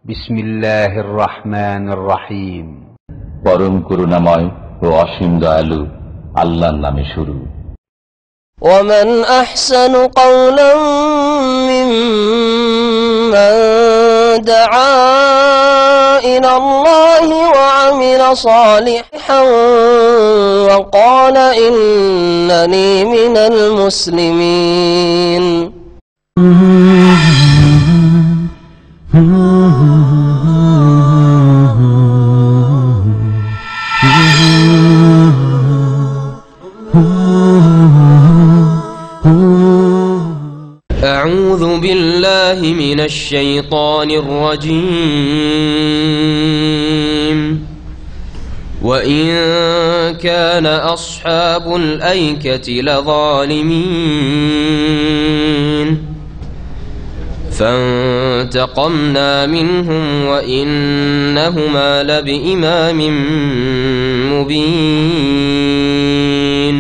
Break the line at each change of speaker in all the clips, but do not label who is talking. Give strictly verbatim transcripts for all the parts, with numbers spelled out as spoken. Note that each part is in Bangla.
বিসমিল্লাহির রহমানির রহিম।
পরম করুণাময় ও অসীম দয়ালু আল্লাহর নামে শুরু।
ومن أحسن قولا ممن دعا إلى الله وعمل صالحا وقال إنني من المسلمين. أعوذ بالله من الشيطان الرجيم. وإن كان أصحاب الأيكة لظالمين فانتقمنا منهم وإنهما لبإمام مبين.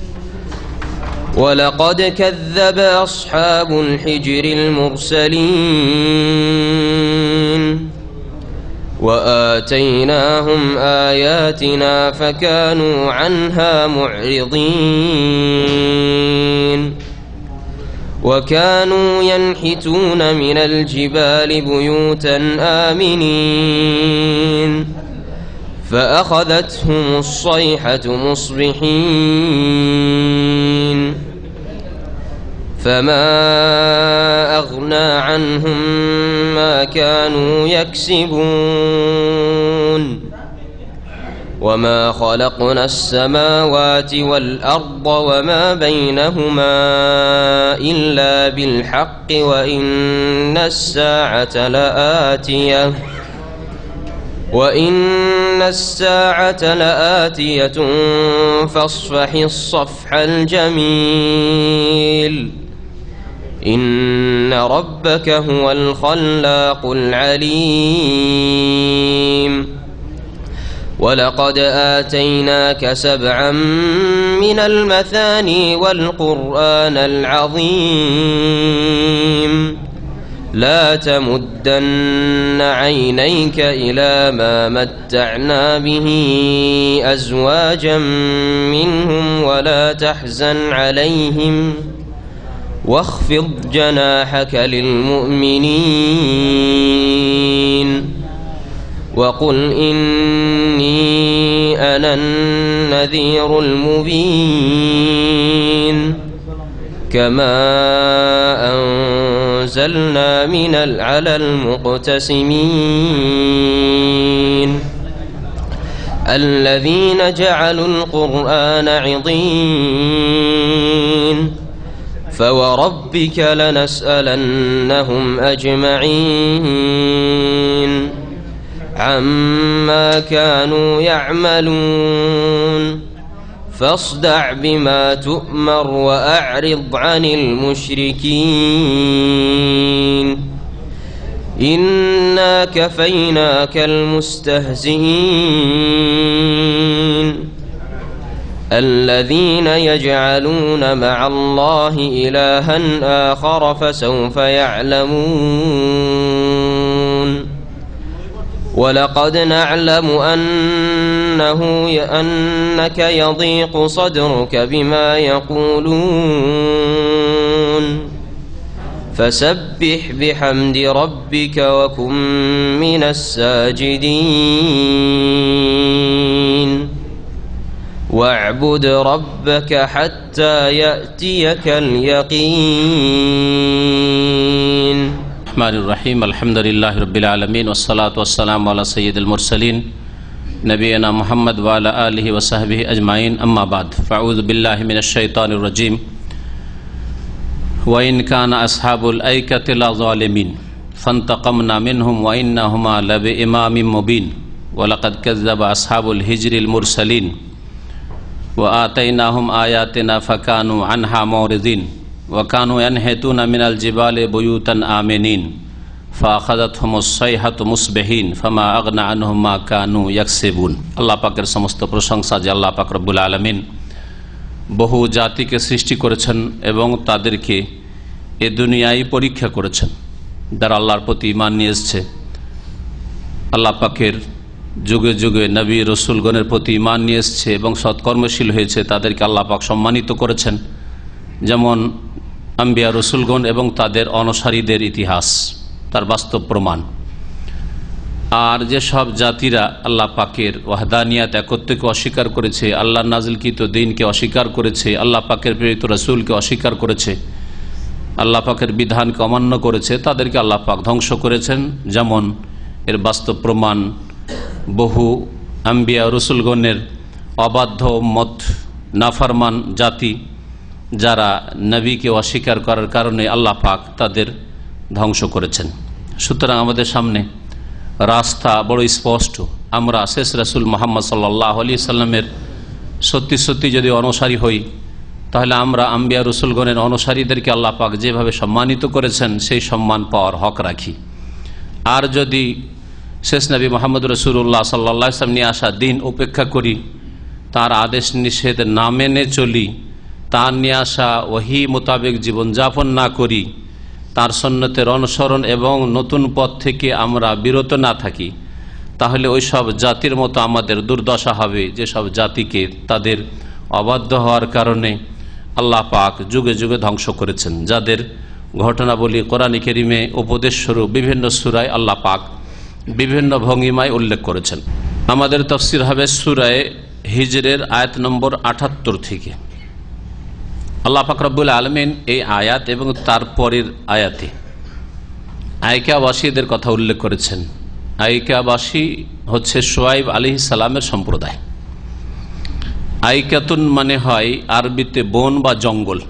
ولقد كذب أصحاب الحجر المرسلين وآتيناهم آياتنا فكانوا عنها معرضين. وكانوا ينحتون من الجبال بيوتا آمنين فأخذتهم الصيحة مصبحين فما أغنى عنهم ما كانوا يكسبون. وما خلقنا السماوات والأرض وما بينهما إلا بالحق وإن الساعة لآتية وإن الساعة لآتية فاصفح الصفح الجميل. إن ربك هو الخلاق العليم. ولقد آتيناك سبعا من المثاني والقرآن العظيم. لا تمدن عينيك إلى ما متعنا به أزواجا منهم ولا تحزن عليهم واخفض جناحك للمؤمنين. وقل إني أنا النذير المبين. كما أنزلنا من على المقتسمين الذين جعلوا القرآن عضين. فوربك لنسألنهم أجمعين عما كانوا يعملون. فاصدع بما تؤمر وأعرض عن المشركين. إنا كفيناك المستهزئين الذين يجعلون مع الله إلها آخر فسوف يعلمون. ولقد نعلم أنه أنك يضيق صدرك بما يقولون فسبح بحمد ربك وكن من الساجدين. واعبد ربك حتى يأتيك اليقين.
الرحمن الرحيم. الحمد لله رب العالمين والصلاة والسلام على سيد المرسلين نبينا محمد وعلى آله وصحبه أجمعين. أما بعد فأعوذ بالله من الشيطان الرجيم. وإن كان أصحاب الأيكة لظالمين فانتقمنا منهم وإنهما لبإمام مبين. ولقد كذب أصحاب الحجر المرسلين وآتيناهم آياتنا فكانوا عنها معرضين. وكانوا ينحتون من الجبال بيوتا آمنين فأخذتهم الصيحة مصبحين فما أغنى عنهم ما كانوا يكسبون. আল্লাহ পাকের সমস্ত প্রশংসা যে আল্লাহ পাক রব্বুল আলামিন বহু জাতিকে সৃষ্টি করেছেন এবং তাদেরকে এ দুনিয়ায় পরীক্ষা করেছেন। যারা আল্লাহর প্রতি ঈমান নিয়ে এসেছে আল্লাহ পাকের যুগে যুগে নবী রসুলগণের প্রতি ঈমান নিয়ে এসছে এবং সৎকর্মশীল হয়েছে, তাদেরকে আল্লাহ পাক সম্মানিত করেছেন। যেমন আম্বিয়া রসুলগণ এবং তাদের অনুসারীদের ইতিহাস তার বাস্তব প্রমাণ। আর যেসব জাতিরা আল্লাহ পাকের ওয়াহদানিয়াত, একত্বকে অস্বীকার করেছে, আল্লাহ নাজিলকৃত দ্বীনকে অস্বীকার করেছে, আল্লাহ পাকের প্রেরিত রাসূলকে অস্বীকার করেছে, আল্লাহ পাকের বিধানকে অমান্য করেছে, তাদেরকে আল্লাহ পাক ধ্বংস করেছেন। যেমন এর বাস্তব প্রমাণ বহু আম্বিয়া রসুলগণের অবাধ্য মত নাফরমান জাতি, যারা নবীকে অস্বীকার করার কারণে আল্লাহ পাক তাদের ধ্বংস করেছেন। সুতরাং আমাদের সামনে রাস্তা বড় স্পষ্ট। আমরা শেষ রাসূল মুহাম্মদ সাল্লাল্লাহু আলাইহি সাল্লামের সত্যি সত্যি যদি অনুসারী হই, তাহলে আমরা আম্বিয়া রসুলগণের অনুসারীদেরকে আল্লাহ পাক যেভাবে সম্মানিত করেছেন সেই সম্মান পাওয়ার হক রাখি। আর যদি শেষ নবী মুহাম্মদ রাসূলুল্লাহ সাল্লাল্লাহু আলাইহি ওয়াসাল্লাম নিয়ে আসা দিন উপেক্ষা করি, তার আদেশ নিষেধ না মেনে চলি, তার নিয়ে আসা ওহী মোতাবেক জীবনযাপন না করি, তার সুন্নতের অনুসরণ এবং নতুন পথ থেকে আমরা বিরত না থাকি, তাহলে ওই সব জাতির মতো আমাদের দুর্দশা হবে যেসব জাতিকে তাদের অবাধ্য হওয়ার কারণে আল্লাহ পাক যুগে যুগে ধ্বংস করেছেন, যাদের ঘটনাবলী কোরআনে কারিমে উপদেশস্বরূপ বিভিন্ন সূরায় আল্লাহ পাক বিভিন্ন ভঙ্গিমায় উল্লেখ করেছেন। আমাদের তাফসীর হবে সূরায়ে হিজরের আয়াত নম্বর আটাত্তর থেকে। আল্লাহ পাক রব্বুল আলামিন এই আয়াত এবং তারপরের আয়াতে আইকাবাসীদের কথা উল্লেখ করেছেন। আইকাবাসী হচ্ছে শুআয়ব আলাইহিস সালামের সম্প্রদায়। আইকাতুন মানে হয় আরবিতে বন বা জঙ্গল,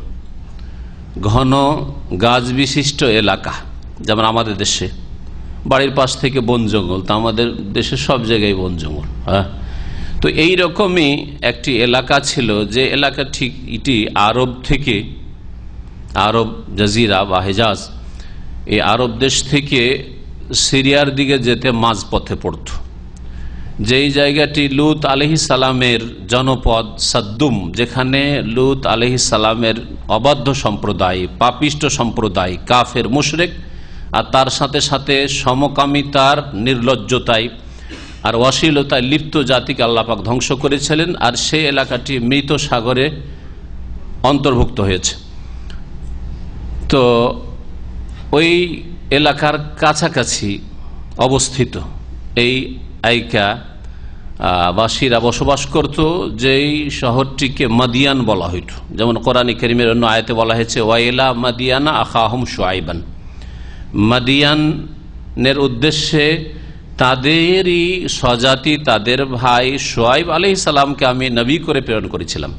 ঘন গাছ বিশিষ্ট এলাকা। যেমন আমাদের দেশে বাড়ির পাশ থেকে বন জঙ্গল, তা আমাদের দেশে সব জায়গায় বন জঙ্গল। হ্যাঁ, তো এই রকমই একটি এলাকা ছিল, যে এলাকা ঠিক এটি আরব থেকে, আরব জাজিরা বা হেজাজ, এই আরব দেশ থেকে সিরিয়ার দিকে যেতে মাঝপথে পড়ত। যেই জায়গাটি লূত আলাইহিস সালামের জনপদ সাদ্দুম, যেখানে লূত আলাইহিস সালামের অবাধ্য সম্প্রদায়, পাপিষ্ট সম্প্রদায়, কাফের মুশরিক, আর তার সাথে সাথে সমকামিতার নির্লজ্জতায় আর অশ্লীলতায় লিপ্ত জাতিকে আল্লাহ পাক ধ্বংস করেছিলেন। আর সেই এলাকাটি মৃত সাগরে অন্তর্ভুক্ত হয়েছে। তো ওই এলাকার কাছাকাছি অবস্থিত এই আইকা বাসীরা বসবাস করত, যেই শহরটিকে মাদিয়ান বলা হইত। যেমন কোরআনে কারিমের অন্য আয়াতে বলা হয়েছে ওয়াইলা মাদিয়ানা আখাহুম শুআইবান। মাদিয়ানের উদ্দেশ্যে তাদেরই স্বজাতি, তাদের ভাই শুআইব আলাইহিস সালামকে আমি নবী করে প্রেরণ করেছিলাম।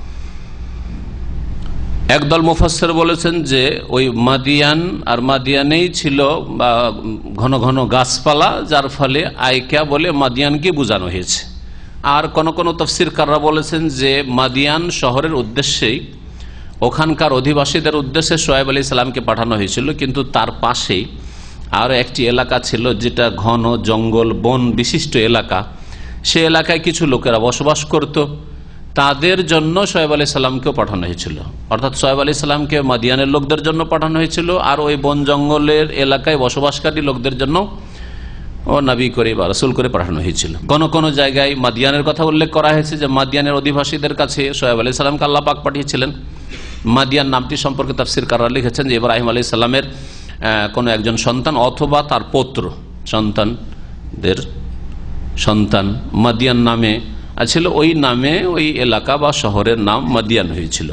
একদল মুফাসসির বলেছেন যে ওই মাদিয়ান, আর মাদিয়ানেই ছিল ঘন ঘন গাছপালা, যার ফলে আইকা বলে মাদিয়ানকে বোঝানো হয়েছে। আর কোন কোন তাফসীরকাররা বলেছেন যে মাদিয়ান শহরের উদ্দেশ্যেই, ওখানকার অধিবাসীদের উদ্দেশ্যে শুআয়ব আলাইহিস সালামকে পাঠানো হয়েছিল, কিন্তু তার পাশেই আরও একটি এলাকা ছিল যেটা ঘন জঙ্গল বন বিশিষ্ট এলাকা। সে এলাকায় কিছু লোকেরা বসবাস করত, তাদের জন্য শুআয়ব আলাইহিস সালামকেও পাঠানো হয়েছিল। অর্থাৎ শুআয়ব আলাইহিস সালামকে মাদিয়ানের লোকদের জন্য পাঠানো হয়েছিল, আর ওই বন জঙ্গলের এলাকায় বসবাসকারী লোকদের জন্য ও নবী করে বা রাসূল করে পাঠানো হয়েছিল। কোন কোন জায়গায় মাদিয়ানের কথা উল্লেখ করা হয়েছে যে মাদিয়ানের অধিবাসীদের কাছে শুআয়ব আলাইহিস সালামকে আল্লাহ পাক পাঠিয়েছিলেন। মাদিয়ান নামটি সম্পর্কে তাফসীরকাররা লিখেছেন যে ইব্রাহিম আলাইহিস সালামের কোনো একজন সন্তান অথবা তার পৌত্র সন্তানদের সন্তান মাদিয়ান নামে ছিল। ওই নামে ওই এলাকা বা শহরের নাম মাদিয়ান হয়েছিল।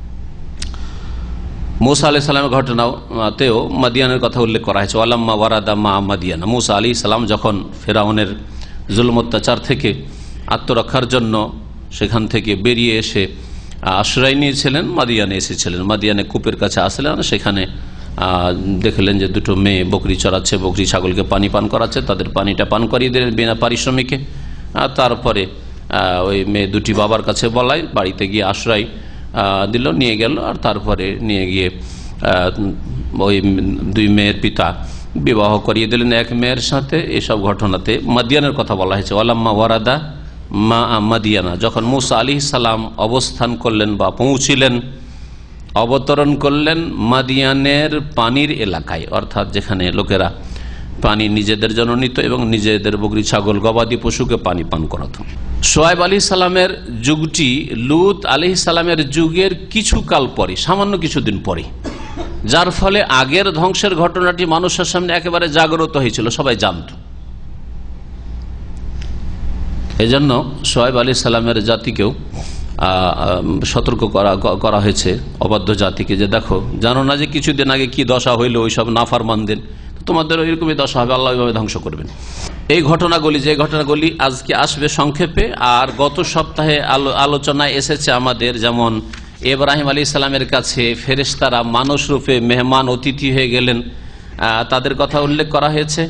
মুসা আলাইহিস সালামের ঘটনাতেও মাদিয়ানের কথা উল্লেখ করা হয়েছে। ওয়ালাম্মা ওয়ারাদা মা মাদিয়ান, মুসা আলাইহিস সালাম যখন ফেরাউনের জুলম অত্যাচার থেকে আত্মরক্ষার জন্য সেখান থেকে বেরিয়ে এসে আশ্রয় নিয়েছিলেন, মাদিয়ানে এসেছিলেন। মাদিয়ানে কূপের কাছে আসলেন, সেখানে দেখলেন যে দুটো মেয়ে বকরি চড়াচ্ছে, বকরি ছাগলকে পানি পান করাচ্ছে, তাদের পানিটা পান করিয়ে দিলেন বিনা পারিশ্রমিকে। আর তারপরে ওই মেয়ে দুটি বাবার কাছে বলায় বাড়িতে গিয়ে আশ্রয় দিল, নিয়ে গেল। আর তারপরে নিয়ে গিয়ে ওই দুই মেয়ের পিতা বিবাহ করিয়ে দিলেন এক মেয়ের সাথে। এসব ঘটনাতে মাদিয়ানের কথা বলা হয়েছে। ওয়ালাম্মা ওয়ারাদা মা মাদিয়ানা, যখন মুসা আলাইহিস সালাম অবস্থান করলেন বা পৌঁছিলেন, অবতরণ করলেন মাদিয়ানের পানির এলাকায়, অর্থাৎ যেখানে লোকেরা পানি নিজেদের জন্য নিত এবং নিজেদের বকরি ছাগল গবাদি পশুকে পানি পান করাত। শোয়েব আলী সালামের যুগটি লুত আলী সালামের যুগের কিছু কাল পরে, সামান্য কিছুদিন পরে, যার ফলে আগের ধ্বংসের ঘটনাটি মানুষের সামনে একেবারে জাগ্রত হয়েছিল, সবাই জানত। এই জন্য শোয়েব আলী সালামের জাতিকেও সতর্ক করা করা হয়েছে, অবাধ্য জাতিকে, যে দেখো, জানো না যে কিছুদিন আগে কি দশা হইল ওইসব নাফরমানদের, তোমাদের এরকমই দশা হবে, আল্লাহ ওইভাবে ধ্বংস করবেন। এই ঘটনাগুলি, যে ঘটনাগুলি আজকে আসবে সংক্ষেপে, আর গত সপ্তাহে আলোচনায় এসেছে আমাদের, যেমন ইব্রাহিম আলী ইসলামের কাছে ফেরেশতারা মানুষ রূপে মেহমান অতিথি হয়ে গেলেন, তাদের কথা উল্লেখ করা হয়েছে,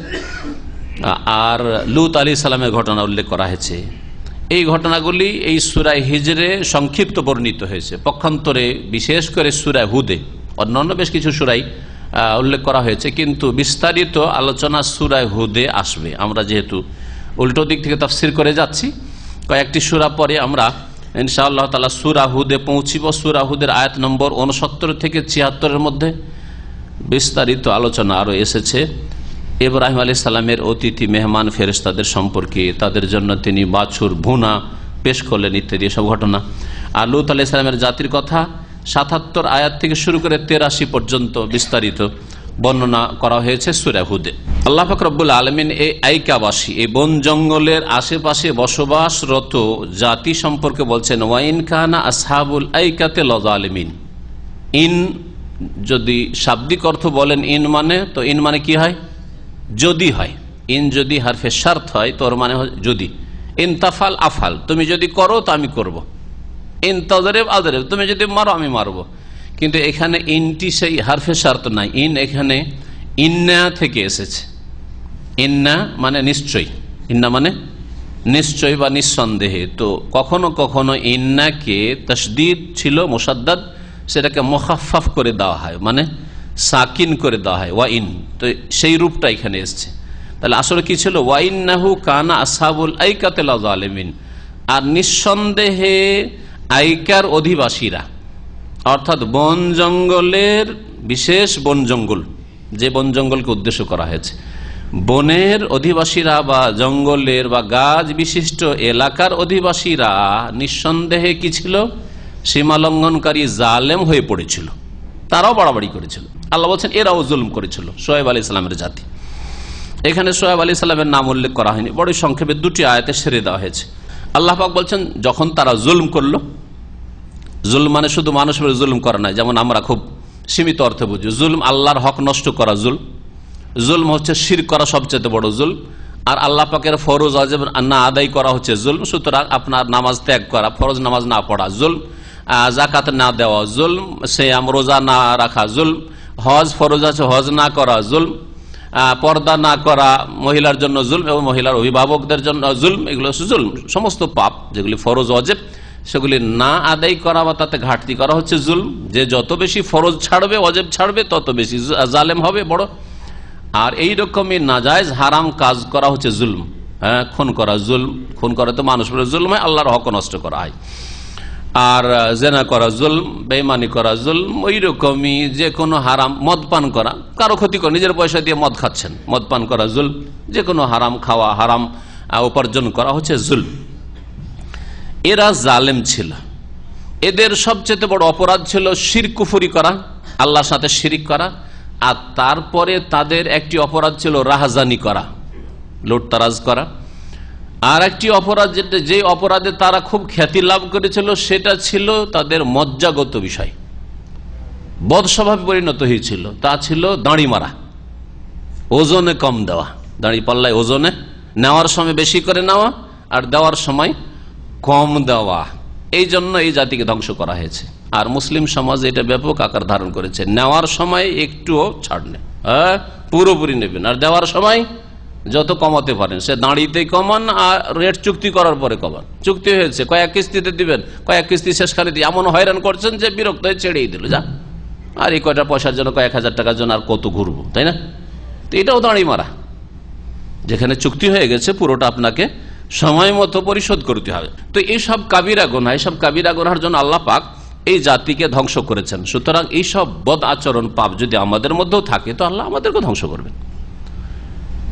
আর লুত আলী সালামের ঘটনা উল্লেখ করা হয়েছে। এই ঘটনাগুলি এই সূরা হিজরে সংক্ষিপ্ত বর্ণিত হয়েছে, পক্ষান্তরে বিশেষ করে সূরা হুদে, অন্যান্য বেশ কিছু সূরাই উল্লেখ করা হয়েছে, কিন্তু বিস্তারিত আলোচনা সূরা হুদে আসবে। আমরা যেহেতু উল্টো দিক থেকে তাফসীর করে যাচ্ছি, কয়েকটি সূরা পরে আমরা ইনশাআল্লাহ তাআলা সূরা হুদে পৌঁছিব। সূরা হুদের আয়াত নম্বর উনসত্তর থেকে ছিয়াত্তরের মধ্যে বিস্তারিত আলোচনা আরও এসেছে ইব্রাহিম আলাইহিস সালামের অতিথি মেহমান ফেরেশতাদের সম্পর্কে, তাদের জন্য তিনি বাছুর ভুনা পেশ করলেন ইত্যাদি সব ঘটনা। আর লূত আলাইহিস সালামের জাতির কথা সাতাত্তর আয়াত থেকে শুরু করে তেরাশি পর্যন্ত বিস্তারিত বর্ণনা করা হয়েছে সূরা হুদে। আল্লাহ পাক রব্বুল আলামিন এই আইকাবাসী, এই বন জঙ্গলের আশেপাশে বসবাসরত জাতি সম্পর্কে বলছেন, ওয়াইন কানা আসহাবুল আইকাতে লাযালিমিন। ইন যদি শাব্দিক অর্থ বলেন, ইন মানে, তো ইন মানে কি হয়? যদি হয়। ইন যদি হারফে শর্ত হয়, তোর মানে যদি। ইন তাফাল আফাল, তুমি যদি করো তো আমি করব। ইন তাজরিব আজরিব, তুমি যদি মারো আমি মারব। কিন্তু এখানে ইনটি সেই হারফে শর্ত নাই, ইন এখানে ইন্না থেকে এসেছে। ইন্না মানে নিশ্চয়, ইন্না মানে নিশ্চয় বা নিঃসন্দেহে। তো কখনো কখনো ইন্নাকে তাসদীদ ছিল মুসাদ্দাদ, সেটাকে মুখাফফাফ করে দেওয়া হয়, মানে সাকিন করে দেওয়া হয়, ওয়া ইন। তো সেই রূপটা এখানে এসছে। তাহলে আসলে কি ছিল? ওয়া ইন্নাহু কানা আসহাবুল আইকাতে লাযালিমিন। আর নিঃসন্দেহে আইকার অধিবাসীরা, অর্থাৎ বন জঙ্গলের বিশেষ বন জঙ্গল, যে বন জঙ্গলকে উদ্দেশ্য করা হয়েছে, বনের অধিবাসীরা বা জঙ্গলের বা গাছ বিশিষ্ট এলাকার অধিবাসীরা নিঃসন্দেহে কি ছিল? সীমালঙ্ঘনকারী, জালেম হয়ে পড়েছিল, তারাও বাড়াবাড়ি করেছিল। আল্লাহ বলছেন এরাও জুলম করেছিল, শোয়েব আলী ইসলামের জাতি। এখানে শোয়েব আলী ইসলামের নাম উল্লেখ করা হয়নি, বড় সংক্ষেপে দুটি আয়াতে সেরে দেওয়া হয়েছে। আল্লাহ পাক বলছেন যখন তারা জুলম করলো, জুলম মানে শুধু মানুষের জুলম করা নয়, যেমন আমরা খুব সীমিত অর্থে বুঝি। জুলম আল্লাহর হক নষ্ট করা জুলম, জুলম হচ্ছে শিরক করা সবচেয়ে বড় জুলম, আর আল্লাহ পাকের ফরজ ওয়াজিব না আদায় করা হচ্ছে জুলম। সুতরাং আপনার নামাজ ত্যাগ করা, ফরজ নামাজ না পড়া জুলম, যাকাত না দেওয়া জুলম, সিয়াম রোজা না রাখা জুলম, হজ ফরজ আছে হজ না করা জুলম, পর্দা না করা মহিলার জন্য জুলম এবং মহিলার অভিভাবকদের জন্য জুলম, এগুলো জুলম। সমস্ত পাপ যেগুলি ফরজ ওয়াজিব সেগুলি না আদায় করা বা তাতে ঘাটতি করা হচ্ছে জুলম। যে যত বেশি ফরজ ছাড়বে, ওয়াজিব ছাড়বে, তত বেশি জালেম হবে বড়। আর এই রকমই নাজায়েজ হারাম কাজ করা হচ্ছে জুলম। হ্যাঁ, খুন করা জুলম, খুন করা তো মানুষের জুলম হয়, আল্লাহর হক নষ্ট করা হয়। আর জেনা করা জুলম, বেঈমানি করা জুলম। ওই রকমই যে কোনো হারাম, মদ পান করা, কারো ক্ষতি করে, নিজের পয়সা দিয়ে মদ খাচ্ছেন, মদ পান করা জুলম। যে কোনো হারাম খাওয়া, হারাম উপার্জন করা হচ্ছে জুলম। এরা জালেম ছিল। এদের সবচেয়ে বড় অপরাধ ছিল শিরক কুফরি করা, আল্লাহর সাথে শিরিক করা। আর তারপরে তাদের একটি অপরাধ ছিল রাহাজানি করা, লুটতারাজ করা। আর একটি অপরাধ, যেটা যে অপরাধে তারা খুব খ্যাতি লাভ করেছিল, সেটা ছিল তাদের মজ্জাগত বিষয়, বদস্বভাবে পরিণত হয়েছিল। তা ছিল দাঁড়ি মারা, ওজনে কম দেওয়া, দাঁড়ি পাল্লায় ওজনে নেওয়ার সময় বেশি করে নেওয়া আর দেওয়ার সময় কম দেওয়া। এই জন্য এই জাতিকে ধ্বংস করা হয়েছে। আর মুসলিম সমাজ এটা ব্যাপক আকার ধারণ করেছে। নেওয়ার সময় একটুও ছাড় নেই, হ্যাঁ পুরোপুরি নেবেন, আর দেওয়ার সময় যত কমাতে পারেন, সে দাঁড়িয়েই কমান আর রেট চুক্তি করার পরে কমান। চুক্তি হয়েছে কয়েক কিস্তিতে দিবেন, কয়েক কিস্তি শেষখানে দিয়ে এমন হয়রান করছেন যে বিরক্ত হয়ে ছেড়েই দিল, যা আর এই কয়টা পয়সার জন্য, কয়েক হাজার টাকার জন্য আর কত ঘুরবো, তাই না? তো এটাও দাঁড়ি মারা। যেখানে চুক্তি হয়ে গেছে পুরোটা আপনাকে সময় মতো পরিশোধ করতে হবে। তো এইসব কাবিরা গুনাহ, এইসব কাবিরা গুনাহের জন্য আল্লাহ পাক এই জাতিকে ধ্বংস করেছেন। সুতরাং এইসব বদ আচরণ পাপ যদি আমাদের মধ্যেও থাকে, তো আল্লাহ আমাদেরকে ধ্বংস করবেন।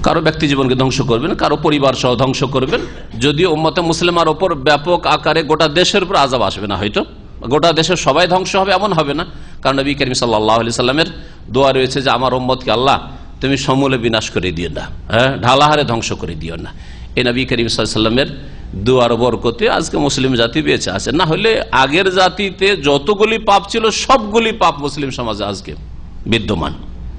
কারো ব্যক্তি জীবনকে ধ্বংস করবেন, কারো পরিবার সহ ধ্বংস করবেন। যদিও উম্মতে মুসলিমার ওপর ব্যাপক আকারে গোটা দেশের উপর আযাব আসবে না, হয়তো গোটা দেশের সবাই ধ্বংস হবে এমন হবে না, কারণ নবী করিম সাল্লাল্লাহু আলাইহি সাল্লামের দোয়া রয়েছে যে আমার উম্মতকে আল্লাহ তুমি সমূলে বিনাশ করে দিও না, হ্যাঁ, ঢালাহারে ধ্বংস করে দিও না। এই নবী করিম সাল্লাল্লাহু আলাইহি সাল্লামের দোয়ার বরকতে আজকে মুসলিম জাতি বেঁচে আছে, না হলে আগের জাতিতে যতগুলি পাপ ছিল সবগুলি পাপ মুসলিম সমাজে আজকে বিদ্যমান।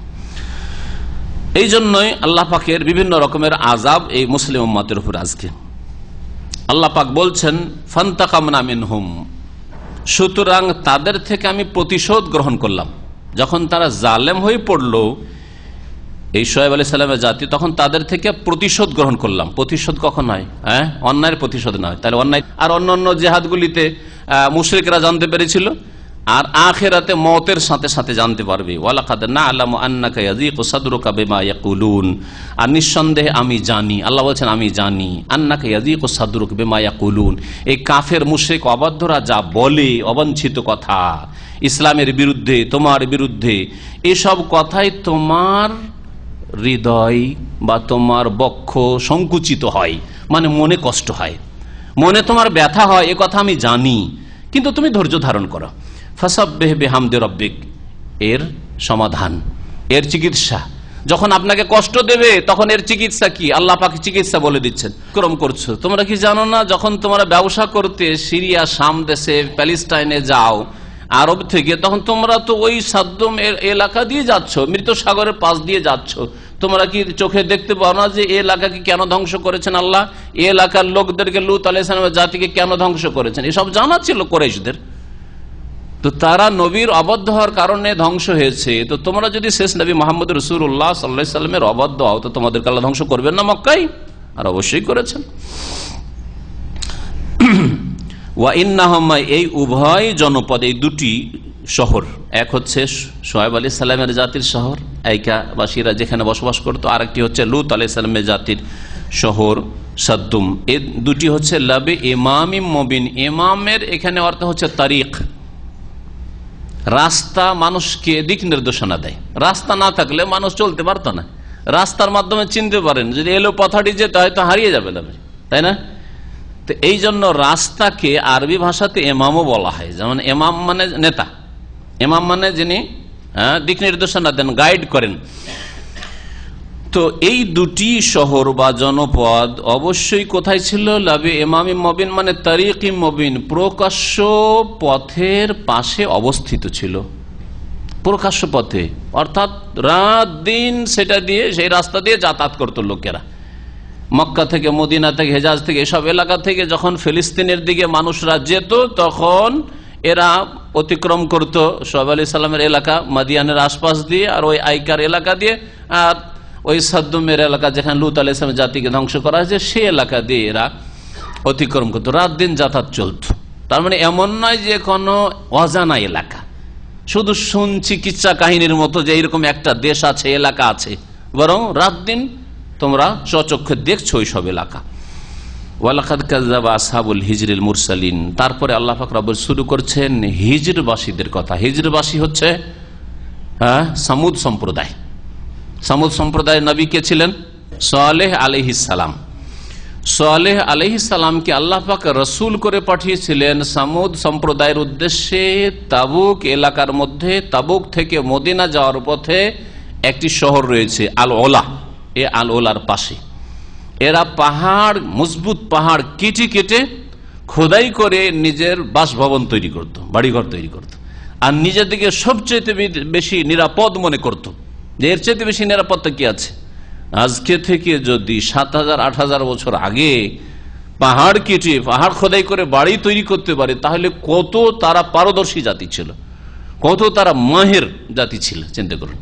এই জন্যই আল্লাহ পাকের বিভিন্ন রকমের আযাব এই মুসলিম উম্মতের উপর আজকে। আল্লাহ পাক বলছেন ফান্তাকামনা মিনহুম, সুতরাং তাদের থেকে আমি প্রতিশোধ গ্রহণ করলাম। যখন তারা জালেম হয়ে পড়লো এই শুআয়ব আলাইহিস সালামের জাতি, তখন তাদের থেকে প্রতিশোধ গ্রহণ করলাম। প্রতিশোধ কখন হয়? হ্যাঁ, অন্যায়ের প্রতিশোধ নয়। তাহলে অন্যায় আর অন্য অন্য জেহাদগুলিতে মুশরিকরা জানতে পেরেছিল, আর আখিরাতে মওতের সাথে সাথে জানতে পারবে। ওয়ালাকাদ না'লামু আন্নাকা ইয়াযীকু সাদরুকা বিমা ইয়াকুলুন, আর নিঃসন্দেহে আমি জানি, আল্লাহ বলছেন আমি জানি, আন্নাকা ইয়াযীকু সাদরুকা বিমা ইয়াকুলুন, এই কাফের মুশরিক অবাধ্যরা যা বলে অবাঞ্ছিত কথা ইসলামের বিরুদ্ধে, তোমার বিরুদ্ধে, এসব কথাই তোমার হৃদয় বা তোমার বক্ষ সংকুচিত হয়, মানে মনে কষ্ট হয়, মনে তোমার ব্যথা হয়, এ কথা আমি জানি, কিন্তু তুমি ধৈর্য ধারণ করো। ফাসাব্বিহ বিহামদি রাব্বিক, এর সমাধান, এর চিকিৎসা। যখন আপনাকে কষ্ট দেবে তখন এর চিকিৎসা কি? আল্লাহ পাক চিকিৎসা বলে দিচ্ছেন। ক্রম করছো, তোমরা কি জানো না যখন তোমরা ব্যবসা করতে সিরিয়া, শাম দেশে, প্যালেস্টাইনে যাও আরব থেকে, তখন তোমরা তো ওই সাদ্দম এলাকা দিয়ে যাচ্ছ, মৃত সাগরের পাশ দিয়ে যাচ্ছ, তোমরা কি চোখে দেখতে পাও না যে এই এলাকাকে কেন ধ্বংস করেছেন আল্লাহ? এই এলাকার লোকদেরকে, লূত আলাইহিস সালামের জাতিকে কেন ধ্বংস করেছেন? এসব জানা ছিল কুরাইশদের। তো তারা নবীর অবাধ্য হওয়ার কারণে ধ্বংস হয়েছে। তো তোমরা যদি শেষ নবী মুহাম্মদ রাসূলুল্লাহ সাল্লাল্লাহু আলাইহি সাল্লামের অবাধ্য হও, তো তোমাদেরকে আল্লাহ ধ্বংস করবেন না মক্কায়? আর অবশ্যই করেছেন। ওয়া ইন্নাহুমা, এই উভয় জনপদ, এই দুটি শহর, এক হচ্ছে শুআয়ব আলাইহিস সালামের জাতির শহর আইকাবাসীরা যেখানে বসবাস করতো, আরেকটি হচ্ছে লূত আলাইহিস সালামের জাতির শহর সাদ্দুম। এই দুটি হচ্ছে লাবে ইমামিম মুবিন। ইমামের এখানে অর্থ হচ্ছে তারিক, রাস্তা, মানুষকে দিক নির্দেশনা দেয়। রাস্তা না থাকলে মানুষ চলতে পারতো না, রাস্তার মাধ্যমে চিনতে পারেন, যদি এলো পথাটি যেতে হয়তো হারিয়ে যাবে, তাই না? তো এই জন্য রাস্তাকে আরবি ভাষাতে এমামও বলা হয়। যেমন এমাম মানে নেতা, এমাম মানে যিনি দিক নির্দেশনা দেন, গাইড করেন। তো এই দুটি শহর বা জনপদ অবশ্যই কোথায় ছিল? লাবে ইমামিম মুবিন, মানে তারিকিম মুবিন, প্রকাশ্য পথের পাশে অবস্থিত ছিল। প্রকাশ্য পথে অর্থাৎ রাত দিন সেটা দিয়ে, সেই রাস্তা দিয়ে যাতায়াত করতো লোকেরা। মক্কা থেকে, মদিনা থেকে, হেজাজ থেকে, এসব এলাকা থেকে যখন ফিলিস্তিনের দিকে মানুষরা যেত, তখন এরা অতিক্রম করত শুআয়ব আলাইহিস সালামের এলাকা, মাদিয়ানের আশপাশ দিয়ে, আর ওই আইকার এলাকা দিয়ে, আর ওই সাদ্দুমের এলাকা যেখানে লূত আলাইহিস সালামের জাতিকে ধ্বংস করা হয়েছে, সে এলাকা দিয়ে এরা অতিক্রম করত। রাত দিন যাতায়াত চলত। তার মানে এমন নয় যে কোনো অজানা এলাকা, শুধু শুনছি কিচ্ছা কাহিনীর মতো যে এইরকম একটা দেশ আছে, এলাকা আছে, বরং রাত দিন তোমরা স্বচক্ষে দেখছো ওই সব এলাকা। ওয়ালাকাদ কাযাবা আসহাবুল হিজরিল মুরসালিন, তারপরে আল্লাহ পাক রব্বুল শুরু করছেন হিজরবাসীদের কথা। হিজরবাসী হচ্ছে হ্যাঁ সামুদ সম্প্রদায়। সামুদ সম্প্রদায়ের নবী কে ছিলেন? সালেহ আলাইহিস সালাম। সালেহ আলাইহিস সালামকে আল্লাহ পাক রসুল করে পাঠিয়েছিলেন সামুদ সম্প্রদায়ের উদ্দেশ্যে। তাবুক এলাকার মধ্যে, তাবুক থেকে মদিনা যাওয়ার পথে একটি শহর রয়েছে আল ওলা, এ আল ওলার পাশে। এরা পাহাড়, মজবুত পাহাড় কেটে কেটে খোদাই করে নিজের বাসভবন তৈরি করত, বাড়িঘর তৈরি করত, আর নিজের দিকে সবচেয়ে বেশি নিরাপদ মনে করত যে এর চেয়ে বেশি নিরাপত্তা কি আছে। আজকে থেকে যদি সাত হাজার আট হাজার বছর আগে পাহাড় কেটে, পাহাড় খোদাই করে বাড়ি তৈরি করতে পারে, তাহলে কত তারা পারদর্শী জাতি ছিল, কত তারা মাহের জাতি ছিল, চিন্তা করুন।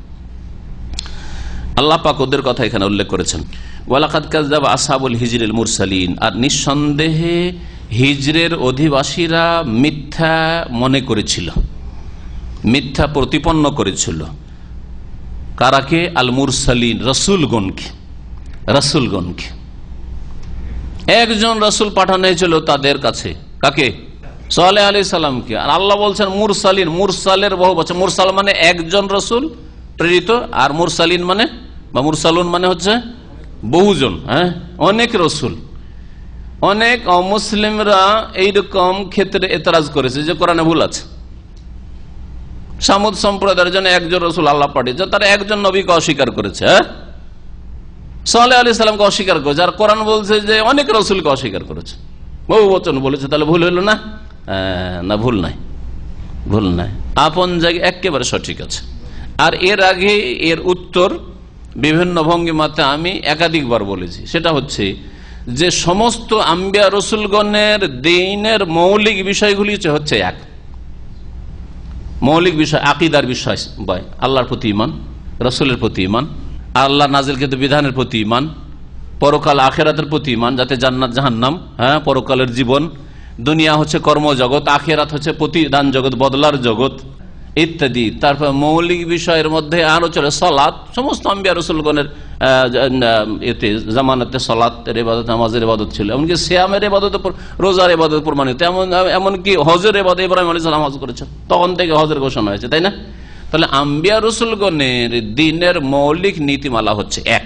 আল্লাহ পাক ওদের কথা এখানে উল্লেখ করেছেন। ওয়ালাকাদ কাযাবা আসহাবুল হিজরিল মুরসালিন, আর নিঃসন্দেহে হিজরের অধিবাসীরা মিথ্যা মনে করেছিল, মিথ্যা প্রতিপন্ন করেছিল। কারাকে? আল মুরসালিন, রসুলগণকে। রসুলগণকে একজন রসুল পাঠানো হয়েছিল তাদের কাছে, কাকে? সালেহ আলাইহিস সালামকে। আর আল্লাহ বলছেন মুরসালিন, মুরসালের বহু বচন। মুরসাল মানে একজন রসুল প্রেরিত, আর মুরসালিন মানে বা মুরসালুন মানে হচ্ছে বহুজন, হ্যাঁ অনেক রসুল। অনেক অমুসলিমরা এইরকম ক্ষেত্রে এতরাজ করেছে যে কোরআনে ভুল আছে। সামুদ সম্প্রদায়ের জন্য একজন রসুল আল্লাহ পাঠিয়েছেন, তারা একজন নবীকে অস্বীকার করেছে, হ্যাঁ সালেহ আলাইহিস সালামকে অস্বীকার করেছে। আর কোরআন বলছে যে অনেক রসুলকে অস্বীকার করেছে, বহু বচন বলেছে। তাহলে ভুল হইল না? না, ভুল নাই, ভুল নাই, আপন জায়গায় একেবারে সঠিক আছে। আর এর আগে এর উত্তর বিভিন্ন ভঙ্গিমাতে আমি একাধিকবার বলেছি। সেটা হচ্ছে যে সমস্ত আম্বিয়া রসুলগণের দ্বীনের মৌলিক বিষয়গুলি হচ্ছে এক। মৌলিক বিষয় আকীদার বিষয়, ভাই আল্লাহর প্রতি ঈমান, রসুলের প্রতি ঈমান, আল্লাহ নাজিলকৃত বিধানের প্রতি ঈমান, পরকাল আখিরাতের প্রতি ঈমান, যাতে জান্নাত জাহান্নাম, হ্যাঁ পরকালের জীবন, দুনিয়া হচ্ছে কর্মজগৎ, আখিরাত হচ্ছে প্রতিদান জগৎ, বদলার জগৎ ইত্যাদি। তারপর মৌলিক বিষয়ের মধ্যে আরো চলে সলাত। সমস্ত আম্বিয়া রসুলগণের এতে জামানাতে সলাতের ইবাদত, নামাজের ইবাদত ছিল, এমনকি সিয়ামের ইবাদত, রোজার ইবাদত প্রমাণিত। এমন এমনকি হজের ইবাদত ইব্রাহিম আলাইহিস সালাম হজ করেছেন, তখন থেকে হজের ঘোষণা হয়েছে, তাই না? তাহলে আম্বিয়া রসুলগণের দ্বীনের মৌলিক নীতিমালা হচ্ছে এক।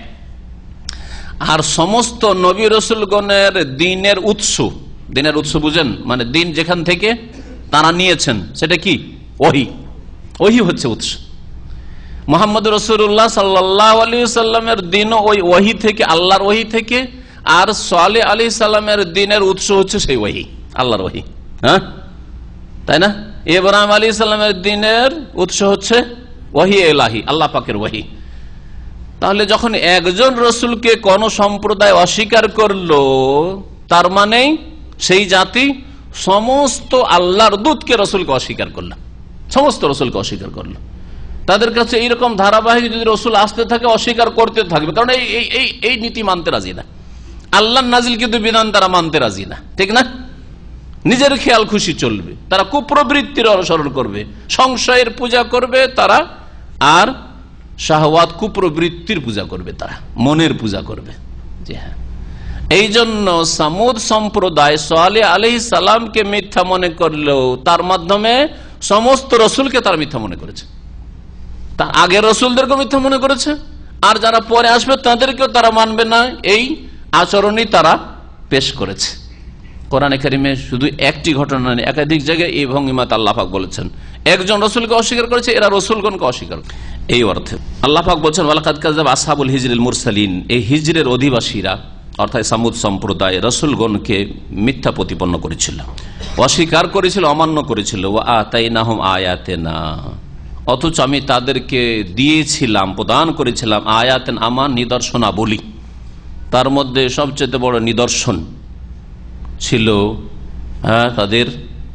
আর সমস্ত নবী রসুলগণের দ্বীনের উৎস, দ্বীনের উৎস বুঝেন, মানে দ্বীন যেখান থেকে তারা নিয়েছেন সেটা কি? ওহী। ওহী হচ্ছে উৎস। মুহাম্মদ রাসূলুল্লাহ সাল্লাল্লাহু আলাইহি সাল্লামের দ্বীন ওই ওহী থেকে, আল্লাহর ওহী থেকে। আর সালেহ আলাইহিস সালামের দ্বীনের উৎস হচ্ছে সেই ওহী, আল্লাহর ওহী, হ্যাঁ তাই না? ইব্রাহিম আলাইহিস সালামের দ্বীনের উৎস হচ্ছে ওহী ইলাহি, আল্লাহ পাকের ওহী। তাহলে যখন একজন রসুলকে কোন সম্প্রদায় অস্বীকার করলো, তার মানে সেই জাতি সমস্ত আল্লাহর দূতকে রসুলকে অস্বীকার করলো, সমস্ত রসুলকে অস্বীকার করলো। তাদের কাছে এইরকম ধারাবাহিক যদি রসুল আসতে থাকে, অস্বীকার করতে থাকবে, কারণ এই এই এই নীতি মানতে রাজি না। আল্লাহর নাজিল কিন্তু বিধান তারা মানতে রাজি না, ঠিক না? নিজের খেয়াল খুশি চলবে, তারা কুপ্রবৃত্তির অনুসরণ করবে, সংশয়ের পূজা করবে তারা, আর শাহওয়াত কুপ্রবৃত্তির পূজা করবে, তারা মনের পূজা করবে। জি হ্যাঁ, এই জন্য সামুদ সম্প্রদায় সালেহ আলাইহিস সালামকে মিথ্যা মনে করলেও তার মাধ্যমে সমস্ত রসুলকে তারা মিথ্যা মনে করেছে। তার আগের রসুলদেরকে মিথ্যা মনে করেছে, আর যারা পরে আসবে তাদেরকেও তারা মানবে না, এই আচরণই তারা পেশ করেছে। কোরআনে কারিমে শুধু একটি ঘটনা নেই, একাধিক জায়গায় এই ভঙ্গিমাতে আল্লাহ পাক বলেছেন একজন রসুলকে অস্বীকার করেছে, এরা রসুলগণকে অস্বীকার। এই অর্থে আল্লাহ পাক বলছেন ওয়ালাকাদ কাযাযাবা আসহাবুল হিজরিল মুরসালিন, এই হিজরের অধিবাসীরা অর্থাৎ সামুদ সম্প্রদায় রসুলগণকে মিথ্যা প্রতিপন্ন করেছিল, অস্বীকার করেছিল, অমান্য করেছিল। ওয়া আতাইনাহুম আয়াতিনা, অথচ আমি তাদেরকে দিয়েছিলাম, প্রদান করেছিলাম আয়াতেন, আমার নিদর্শনাবলী। তার মধ্যে সবচেয়ে বড় নিদর্শন ছিল হ্যাঁ তাদের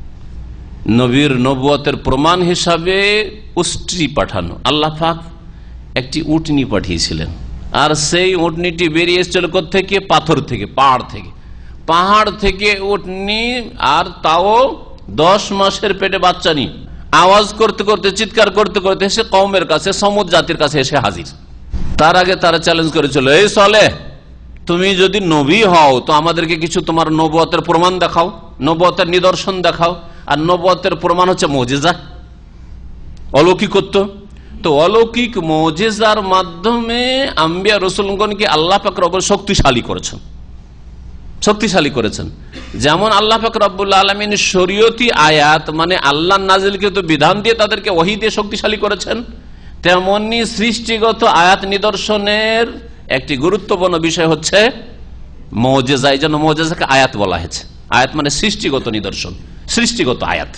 নবীর নবুয়তের প্রমাণ হিসাবে উষ্ট্রি পাঠানো। আল্লাহ পাক একটি উটনি পাঠিয়েছিলেন, আর সেই উটনিটি বেরিয়ে এসেছিল কোত্থেকে? পাথর থেকে, পাহাড় থেকে। পাহাড় থেকে উটনি, আর তাও দশ মাসের পেটে বাচ্চা নিয়ে আওয়াজ করতে করতে, চিৎকার করতে করতে এসে কওমের কাছে, সমুদ জাতির কাছে এসে হাজির। তার আগে তারা চ্যালেঞ্জ করেছিল, এই সালেহ, তুমি যদি নবী হও তো আমাদেরকে কিছু তোমার নবুয়তের প্রমাণ দেখাও, নবুয়তের নিদর্শন দেখাও। আর নবুয়তের প্রমাণ হচ্ছে মুজিজা, অলৌকিকত্ব। তো অলৌকিক মুজিজার মাধ্যমে আম্বিয়া রাসূলগণকে আল্লাহ পাক রব্বুল শক্তিশালী করেছেন, শক্তিশালী করেছেন। যেমন আল্লাহ পাক রব্বুল আলামিন শরীয়তি আয়াত, মানে আল্লাহ নাজিলকৃত বিধান দিয়ে তাদেরকে ওহী দিয়ে শক্তিশালী করেছেন, তেমনি সৃষ্টিগত আয়াত নিদর্শনের একটি গুরুত্বপূর্ণ বিষয় হচ্ছে মুজিজা। এই জন্য মুজিজাকে আয়াত বলা হয়েছে। আয়াত মানে সৃষ্টিগত নিদর্শন, সৃষ্টিগত আয়াত।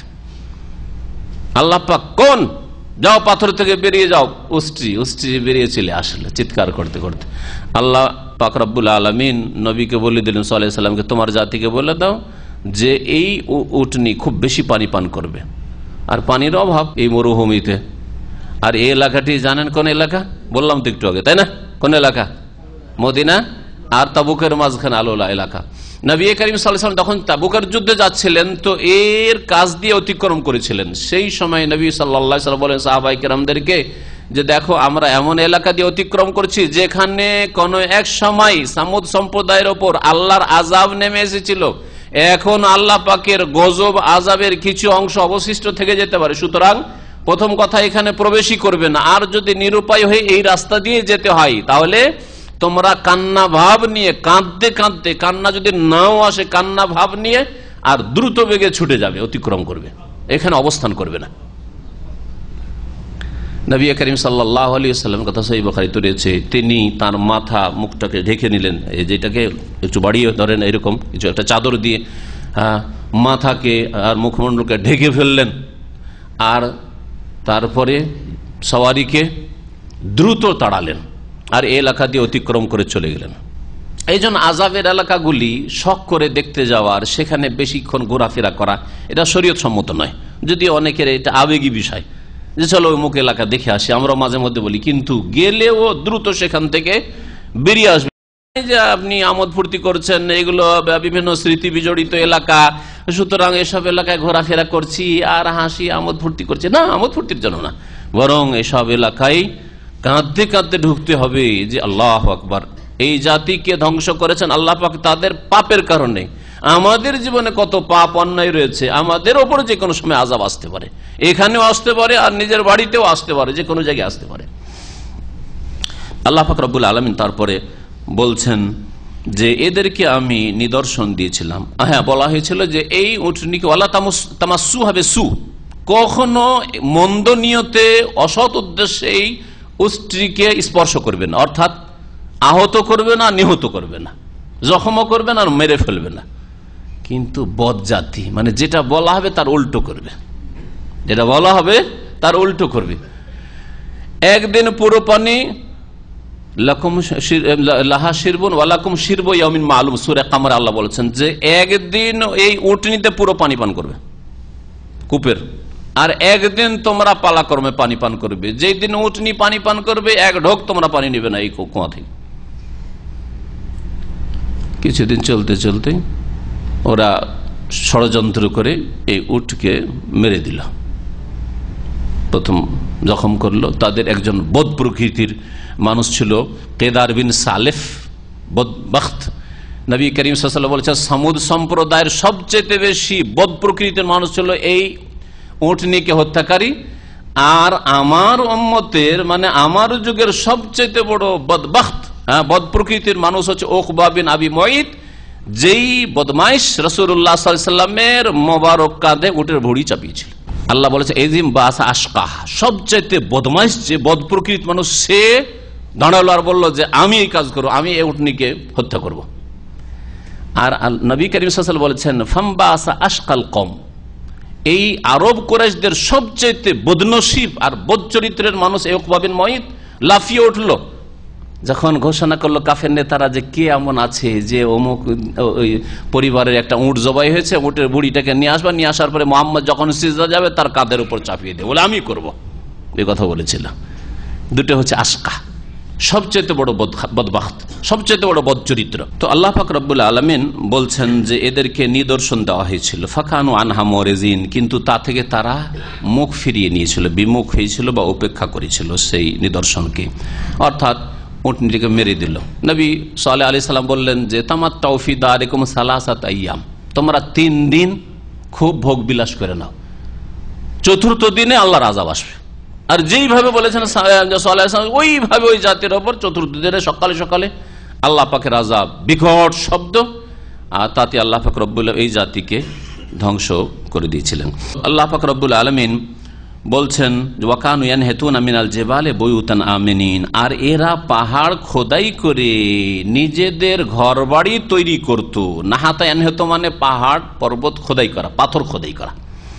আল্লাহ পাক কোন, যাও পাথর থেকে বেরিয়ে যাও, উষ্ট্রি উষ্ট্রি বেরিয়ে চলে আসলে চিৎকার করতে করতে। আল্লাহ পাক রব্বুল আলামিন নবীকে বলে দিলেন সাল্লাল্লাহু আলাইহি সাল্লামকে, তোমার জাতিকে বলে দাও যে এই উটনি খুব বেশি পানি পান করবে, আর পানির অভাব এই মরুভূমিতে। আর এই এলাকাটি জানেন কোন এলাকা? বললাম তো একটু আগে, তাই না? কোন এলাকা? মদিনা আর তাবুকের মাঝখানে আলোলা এলাকা। নবী করিম সাল্লাল্লাহু আলাইহি ওয়াসাল্লাম যখন তাবুকের যুদ্ধে যাচ্ছিলেন তো এর কাছ দিয়ে অতিক্রম করেছিলেন। সেই সময় নবী সাল্লাল্লাহু আলাইহি ওয়াসাল্লাম বলেন সাহাবায়ে কেরামদেরকে যে দেখো, আমরা এমন এলাকা দিয়ে অতিক্রম করছি যেখানে কোন এক সময় সামুদ সম্প্রদায়ের ওপর আল্লাহর আযাব নেমে এসেছিল, এখন আল্লাহ পাকের গজব আযাবের কিছু অংশ অবশিষ্ট থেকে যেতে পারে। সুতরাং প্রথম কথা, এখানে প্রবেশই করবে না। আর যদি নিরুপায় হয়ে এই রাস্তা দিয়ে যেতে হয় তাহলে তোমরা কান্না ভাব নিয়ে, কাঁদতে কাঁদতে, কান্না যদি নাও আসে, কান্না ভাব নিয়ে আর দ্রুত বেগে ছুটে যাবে, অতিক্রম করবে, এখানে অবস্থান করবে না। নবী করিম সাল্লাল্লাহু আলাইহি ওয়াসাল্লাম, কথা সহিহ বুখারীতে রয়েছে, তিনি তার মাথা মুখটাকে ঢেকে নিলেন, যেটাকে একটু বাড়িয়ে ধরেন এরকম কিছু একটা চাদর দিয়ে মাথাকে আর মুখমণ্ডলকে ঢেকে ফেললেন, আর তারপরে সওয়ারিকে দ্রুত তাড়ালেন আর এই এলাকা দিয়ে অতিক্রম করে চলে গেলেন। এই জন্য আযাবের এলাকাগুলি শখ করে দেখতে যাওয়ার, সেখানে বেশিক্ষণ ঘোরাফেরা করা, এটা শরীয়ত সম্মত নয়। যদিও অনেকের এটা আবেগী বিষয় যে চলো অমুক এলাকা দেখে আসি, আমরা মাঝে মধ্যে বলি, কিন্তু গেলেও দ্রুত সেখান থেকে বেরিয়ে আসবে। যে আপনি আমোদ ফুর্তি করছেন, এগুলো বিভিন্ন স্মৃতি বিজড়িত এলাকা, সুতরাং এসব এলাকায় ঘোরাফেরা করছি আর হাসি আমোদ ফুর্তি করছি, না, আমোদ ফুর্তির জন্য না, বরং এসব এলাকায় কাঁদতে কাঁদতে ঢুকতে হবে যে আল্লাহু আকবার, এই জাতিকে ধ্বংস করেছেন আল্লাহ পাক তাদের পাপের কারণে। আমাদের জীবনে কত পাপ অন্যায় রয়েছে, আমাদের ওপর যে কোনো সময় আযাব আসতে পারে, এখানেও আসতে পারে আর নিজের বাড়িতেও আসতে পারে, যে কোনো জায়গায় আসতে পারে। আল্লাহ পাক রব্বুল আলামিন তারপরে বলছেন যে এদেরকে আমি নিদর্শন দিয়েছিলাম। হ্যাঁ, বলা হয়েছিল যে এই উটনিকে ওয়ালা তামাসসু হবে সু, কখনো মন্দ নিয়তে অসৎ উদ্দেশ্যে এই উটটিকে স্পর্শ করবে না, অর্থাৎ আহত করবে না, নিহত করবে না, জখমও করবে না আর মেরে ফেলবে না। কিন্তু বদজাতি, মানে যেটা বলা হবে তার উল্টো করবে, যেটা বলা হবে তার উল্টো করবে। একদিন পুরো পানি লাহা শিরবুন ওয়ালাকুম শিরবু ইয়াউমিন মালুম, সূরা কামার আল্লাহ বলেছেন যে একদিন এই উটনিতে পুরো পানি পান করবে কূপের, আর একদিন তোমরা পালাক্রমে পানি পান করবে। যেই দিন উটনি পানি পান করবে এক ঢোক তোমরা পানি নেবে না এই কুয়া থেকে। কিছুদিন চলতে চলতে ওরা ষড়যন্ত্র করে এই উটকে মেরে দিল, প্রথম জখম করলো। তাদের একজন বদ প্রকৃতির মানুষ ছিল কেদার বিন সালেফ বদবখত। নবী করিম সাল্লাল্লাহু আলাইহি ওয়াসাল্লাম বলেছেন সামুদ সম্প্রদায়ের সবচেয়ে বেশি বদ প্রকৃতির মানুষ ছিল এই উটনিকে হত্যাকারী, আর আমার উম্মতের মানে আমার যুগের সবচেয়ে বড় বদবখত, হ্যাঁ, বদ প্রকৃতির মানুষ হচ্ছে উকবা বিন আবি মুঈত, যেই বদমাইশ রাসূলুল্লাহ সাল্লাল্লাহু আলাইহি ওয়াসাল্লামের মোবারক কাঁধে উটের ভুঁড়ি চাপিয়েছিল। আল্লাহ বলেছে এজিম বাস আশকাহ, সবচাইতে বদমাইশ যে বদ প্রকৃতির মানুষ, সে দাঁড়ালো আর বললো যে আমি এই কাজ করবো, আমি এই উটনিকে হত্যা করব। আর নবী করিম সাল্লাল্লাহু আলাইহি ওয়াসাল্লাম বলেছেন ফামবাসা আশকাল কওম, এই আরব কুরাইশদের সবচাইতে বদনসিব আর বদ চরিত্রের মানুষ এই উকবা বিন মুঈত লাফিয়ে উঠলো যখন ঘোষণা করলো কাফের নেতারা যে কে এমন আছে যে অমুক পরিবারের একটা উট জবাই হয়েছে, উটের বুড়িটাকে নিয়ে আসবা, নিয়ে আসার পরে মুহাম্মদ যখন সিজদা যাবে তার কাঁধের উপর চাপিয়ে দেবে, বলে আমি করব, এই কথা বলেছিল। দুটো হচ্ছে আশকা, সবচেয়ে বড় বদবখত, সবচেয়ে বড় বদ চরিত্র। তো আল্লাহ পাক রব্বুল আলামিন বলছেন যে এদেরকে নিদর্শন দেওয়া হয়েছিল, ফাকানু আনহা মুরিজিন, কিন্তু তা থেকে তারা মুখ ফিরিয়ে নিয়েছিল, বিমুখ হয়েছিল বা উপেক্ষা করেছিল সেই নিদর্শনকে, অর্থাৎ উটনিটিকে মেরে দিল। নবী সাল্লাল্লাহু আলাইহি সাল্লাম বললেন যে তামাত্তাউ ফি দারিকুম সালাসাত আইয়াম, তোমরা তিন দিন খুব ভোগ বিলাস করে নাও, চতুর্থ দিনে আল্লাহর আযাব আসবে। আর যেইভাবে বলেছেন সাল্লাল্লাহু আলাইহি সাল্লাম ওইভাবে ওই জাতির ওপর চতুর্থ দিনে সকালে সকালে আল্লাহ পাকের আযাব, বিকট শব্দ, আর তাতে আল্লাহ পাক রব্বুল এই জাতিকে ধ্বংস করে দিয়েছিলেন। আল্লাহ পাক রব্বুল আলামিন বলছেন ওয়াকানু ইয়ানহিতুনা মিনাল জিবালি বুয়ুতান আমিনিন, আর এরা পাহাড় খোদাই করে নিজেদের ঘরবাড়ি তৈরি করত। নাহাতা ইয়ানহিতু মানে পাহাড় পর্বত খোদাই করা, পাথর খোদাই করা।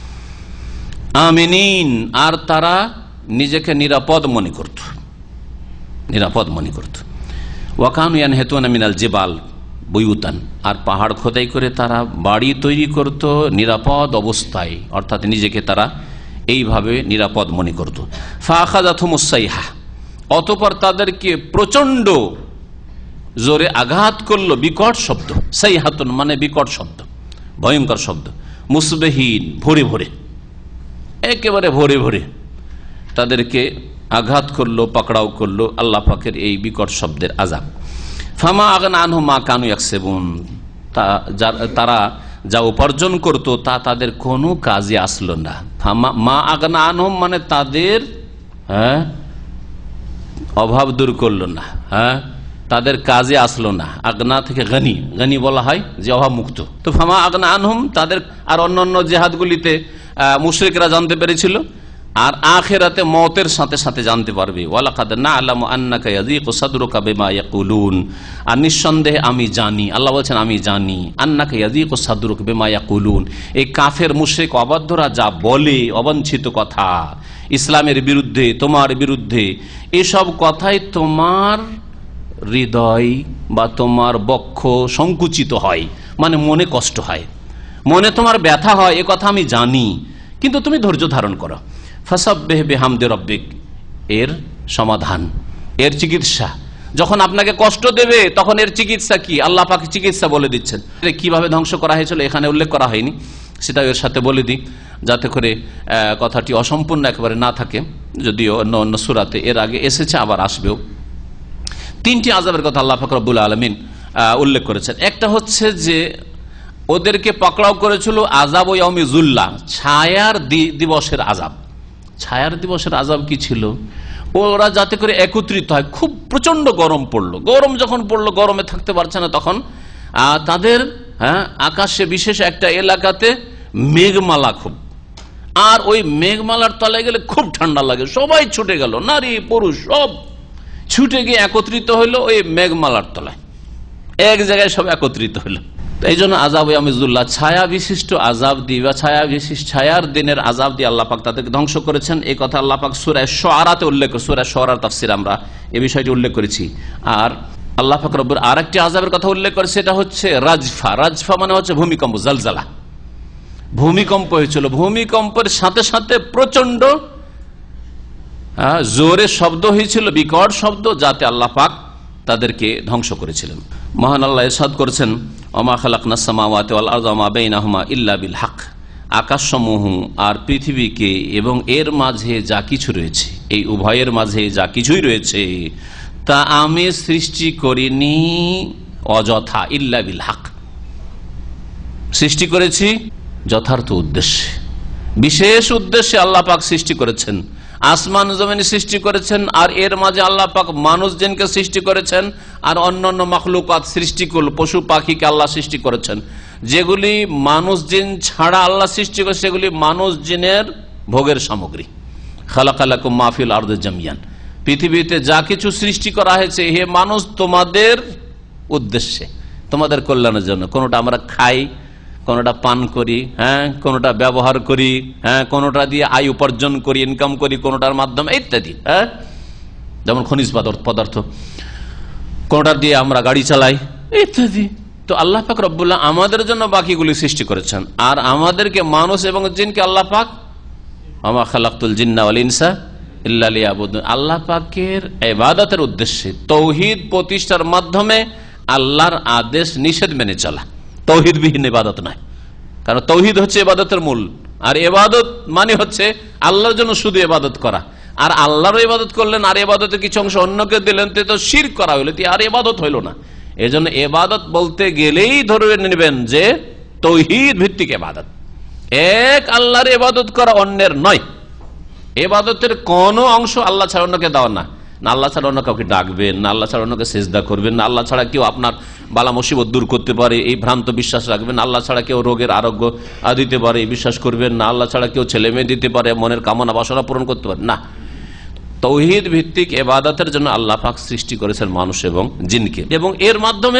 আমিনিন, আর তারা নিজেকে নিরাপদ মনে করত, নিরাপদ মনে করত। ওয়াকানু ইয়ানহিতুনা মিনাল জিবাল বুয়ুতান, আর পাহাড় খোদাই করে তারা বাড়ি তৈরি করত নিরাপদ অবস্থায়, অর্থাৎ নিজেকে তারা এইভাবে নিরাপদ মনে করত। ফাআখাযাতহুমুস সাইহা, অতঃপর তাদেরকে প্রচন্ড জোরে আঘাত করলো বিকট শব্দ, সাইহাতুন মানে বিকট শব্দ, ভয়ঙ্কর শব্দ, মুসবিহিন ভোরে ভোরে, একেবারে ভোরে ভোরে তাদেরকে আঘাত করলো, পাকড়াও করলো আল্লাহ পাকের এই বিকট শব্দের আযাব। ফামা আগনা আনহুম মা কানু ইয়াকসিবুন, তারা যা উপার্জন করত তা তাদের কোনো কাজে আসলো না। মা আগনা আনহুম মানে তাদের হ্যাঁ অভাব দূর করলো না, হ্যাঁ তাদের কাজে আসলো না। আগনা থেকে গনি, গনি বলা হয় যে অভাব মুক্ত। তো ফামা আগনা আনহুম, তাদের আর অন্যান্য জেহাদগুলিতে মুশরিকরা জানতে পেরেছিল, আর আখিরাতে মওতের সাথে সাথে জানতে পারবে। ওয়ালাকাদ না'লামু আন্নাকা ইয়াযীকু সাদরুকা বিমা ইয়াকুলুন, আর নিঃসন্দেহে আমি জানি, আল্লাহ বলছেন আমি জানি, আন্নাকা ইয়াযীকু সাদরুকা বিমা ইয়াকুলুন, এই কাফের মুশরিক অবাধ্যরা যা বলে অবাঞ্ছিত কথা ইসলামের বিরুদ্ধে, তোমার বিরুদ্ধে, এসব কথাই তোমার হৃদয় বা তোমার বক্ষ সংকুচিত হয়, মানে মনে কষ্ট হয়, মনে তোমার ব্যথা হয়, এ কথা আমি জানি, কিন্তু তুমি ধৈর্য ধারণ করো। ফাসাব্বিহ বিহামদি রাব্বিক, এর সমাধান, এর চিকিৎসা, যখন আপনাকে কষ্ট দেবে তখন এর চিকিৎসা কি, আল্লাহ পাক চিকিৎসা বলে দিচ্ছেন। কিভাবে ধ্বংস করা হয়েছিল এখানে উল্লেখ করা হয়নি, সেটা এর সাথে বলে দিই যাতে করে কথাটি অসম্পূর্ণ একেবারে না থাকে, যদিও অন্য অন্য সূরাতে এর আগে এসেছে, আবার আসবেও। তিনটি আযাবের কথা আল্লাহ পাক রব্বুল আলামিন উল্লেখ করেছেন। একটা হচ্ছে যে ওদেরকে পাকড়াও করেছিল আযাব ইয়াউমি যুল্লা, ছায়ার দিবসের আযাব। ছায়ার দিবসের আযাব কি ছিল? ওরা যাতে করে একত্রিত হয়, খুব প্রচন্ড গরম পড়লো, গরম যখন পড়লো, গরমে থাকতে পারছে না, তখন তাদের হ্যাঁ আকাশে বিশেষ একটা এলাকাতে মেঘমালা খুব, আর ওই মেঘমালার তলায় গেলে খুব ঠান্ডা লাগে, সবাই ছুটে গেল, নারী পুরুষ সব ছুটে গিয়ে একত্রিত হইলো ওই মেঘমালার তলায়, এক জায়গায় সব একত্রিত হইলো। এই জন্য আযাব ইয়াউমিযুল্লাহ, ছায়া বিশিষ্ট আযাব দিয়ে বা ছায়া বিশিষ্ট ছায়ার দিনের আযাব দিয়ে আল্লাহ পাক তাদেরকে ধ্বংস করেছেন। এই কথা আল্লাহ পাক সূরা শুআরাতে উল্লেখ করে, সূরা শুআরার তাফসীর আমরা এই বিষয়টি উল্লেখ করেছি। আর আল্লাহ পাক রব্বুল আরেকটি আযাবের কথা উল্লেখ করে, সেটা হচ্ছে রাজফা। রাজফা মানে হচ্ছে ভূমিকম্প, জালজালা, ভূমিকম্প হয়েছিল, ভূমিকম্পের সাথে সাথে প্রচন্ড জোরে শব্দ হয়েছিল, বিকট শব্দ, যাতে আল্লাহ পাক তাদেরকে ধ্বংস করেছিলেন। মহান আল্লাহ ইরশাদ করেছেন, ওমা খালাকনাস সামাওয়াতি ওয়াল আরদা ওয়া মা বাইনাহুমা ইল্লা বিল হক, আকাশসমূহ আর পৃথিবীকে এবং এর মাঝে যা কিছু রয়েছে, এই উভয়ের মাঝে যা কিছুই রয়েছে, তা আমি সৃষ্টি করিনি অযথা, ইল্লা বিল হক, সৃষ্টি করেছি যথার্থ উদ্দেশ্যে, বিশেষ উদ্দেশ্যে আল্লাহ পাক সৃষ্টি করেছেন। আসমান জমিন সৃষ্টি করেছেন, আর এর মাঝে আল্লাহ পাক মানুষ জিনকে সৃষ্টি করেছেন, আর অন্যান্য মাখলুকাত সৃষ্টি করল, পশু পাখিকে আল্লাহ সৃষ্টি করেছেন। যেগুলি মানুষ জিন ছাড়া আল্লাহ সৃষ্টি করে সেগুলি মানুষ জিনের ভোগের সামগ্রী। খালাকালাকুম মা ফিল আরদি জামিয়ান, পৃথিবীতে যা কিছু সৃষ্টি করা হয়েছে হে মানুষ তোমাদের উদ্দেশ্যে, তোমাদের কল্যাণের জন্য। কোনোটা আমরা খাই, কোনোটা পান করি, হ্যাঁ কোনোটা ব্যবহার করি, হ্যাঁ কোনোটা দিয়ে আয় উপার্জন করি, ইনকাম করি কোনোটার মাধ্যমে ইত্যাদি, হ্যাঁ যেমন খনিজ পদার্থ, কোনোটা দিয়ে আমরা গাড়ি চালাই ইত্যাদি। তো আল্লাহ পাক রব্বুল্লাহ আমাদের জন্য বাকিগুলি সৃষ্টি করেছেন, আর আমাদেরকে মানুষ এবং জিনকে আল্লাহ পাক ওমা খালাকতুল জিন্না ওয়াল ইনসা ইল্লা লিয়াবুদুন, আল্লাহ পাকের ইবাদতের উদ্দেশ্যে, তৌহিদ প্রতিষ্ঠার মাধ্যমে আল্লাহর আদেশ নিষেধ মেনে চলা, তৌহিদবিহীন ইবাদত নয়। কারণ তৌহিদ হচ্ছে ইবাদতের মূল, আর ইবাদত মানে হচ্ছে আল্লাহর জন্য শুধু ইবাদত করা। আর আল্লাহর ইবাদত করলেন আর ইবাদতের কিছু অংশ অন্যকে দিলেন, তো শিরক করা হইলো, আর ইবাদত হইল না। এই জন্য ইবাদত বলতে গেলেই ধরে নেবেন যে তৌহিদ ভিত্তিক ইবাদত, এক আল্লাহর ইবাদত করা, অন্যের নয়। ইবাদতের কোন অংশ আল্লাহ ছাড়া অন্যকে দেওয়া না, না আল্লাহ ছাড়া অন্য কাউকে ডাকবেন, না আল্লাহ ছাড়া অন্যকে সেজদা করবেন, না আল্লাহ ছাড়া কেউ আপনার বালা মুসিবত দূর করতে পারে এই ভ্রান্ত বিশ্বাস রাখবেন, আল্লাহ ছাড়া কেউ রোগের আরোগ্য দিতে পারে এই বিশ্বাস করবেন না, আল্লাহ ছাড়া কেউ ছেলে মেয়ে দিতে পারে, মনের কামনা বাসনা পূরণ করতে পারে না। তৌহিদ ভিত্তিক ইবাদতের জন্য আল্লাহ পাক সৃষ্টি করেছেন মানুষ এবং জিনকে, এবং এর মাধ্যমে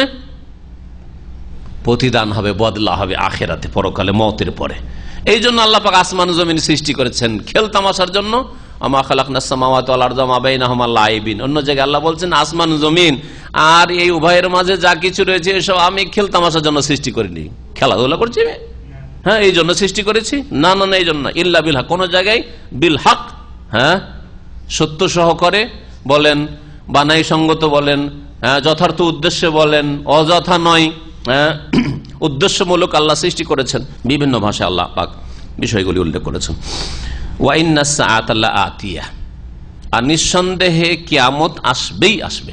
প্রতিদান হবে, বদলা হবে আখিরাতে, পরকালে, মওতের পরে। এই জন্য আল্লাহ পাক আসমান জমিন সৃষ্টি করেছেন খেল তামাশার জন্য। আমা খালাকনাস সামাওয়াতি ওয়াল আরদা মা বাইনাহুমা লাইবিন, অন্য জায়গায় আল্লাহ বলছেন আসমান জমিন আর এই উভয়ের মাঝে যা কিছু রয়েছে এসব আমি খেল তামাশার জন্য সৃষ্টি করিনি, খেলাধুলা করছি হ্যাঁ এই জন্য সৃষ্টি করেছি, না না না এই জন্য, ইল্লা বিল হক, কোন জায়গায় বিল হক, হ্যাঁ সত্য সহকারে বলেন, বানাই সঙ্গত বলেন, হ্যাঁ যথার্থ উদ্দেশ্যে বলেন, অযথা নয়, হ্যাঁ উদ্দেশ্যমূলক আল্লাহ সৃষ্টি করেছেন। বিভিন্ন ভাষায় আল্লাহ পাক বিষয়গুলি উল্লেখ করেছেন। ওয়াইন্নাস সাআতা লাআতিয়া, আর নিঃসন্দেহে কিয়ামত আসবেই আসবে,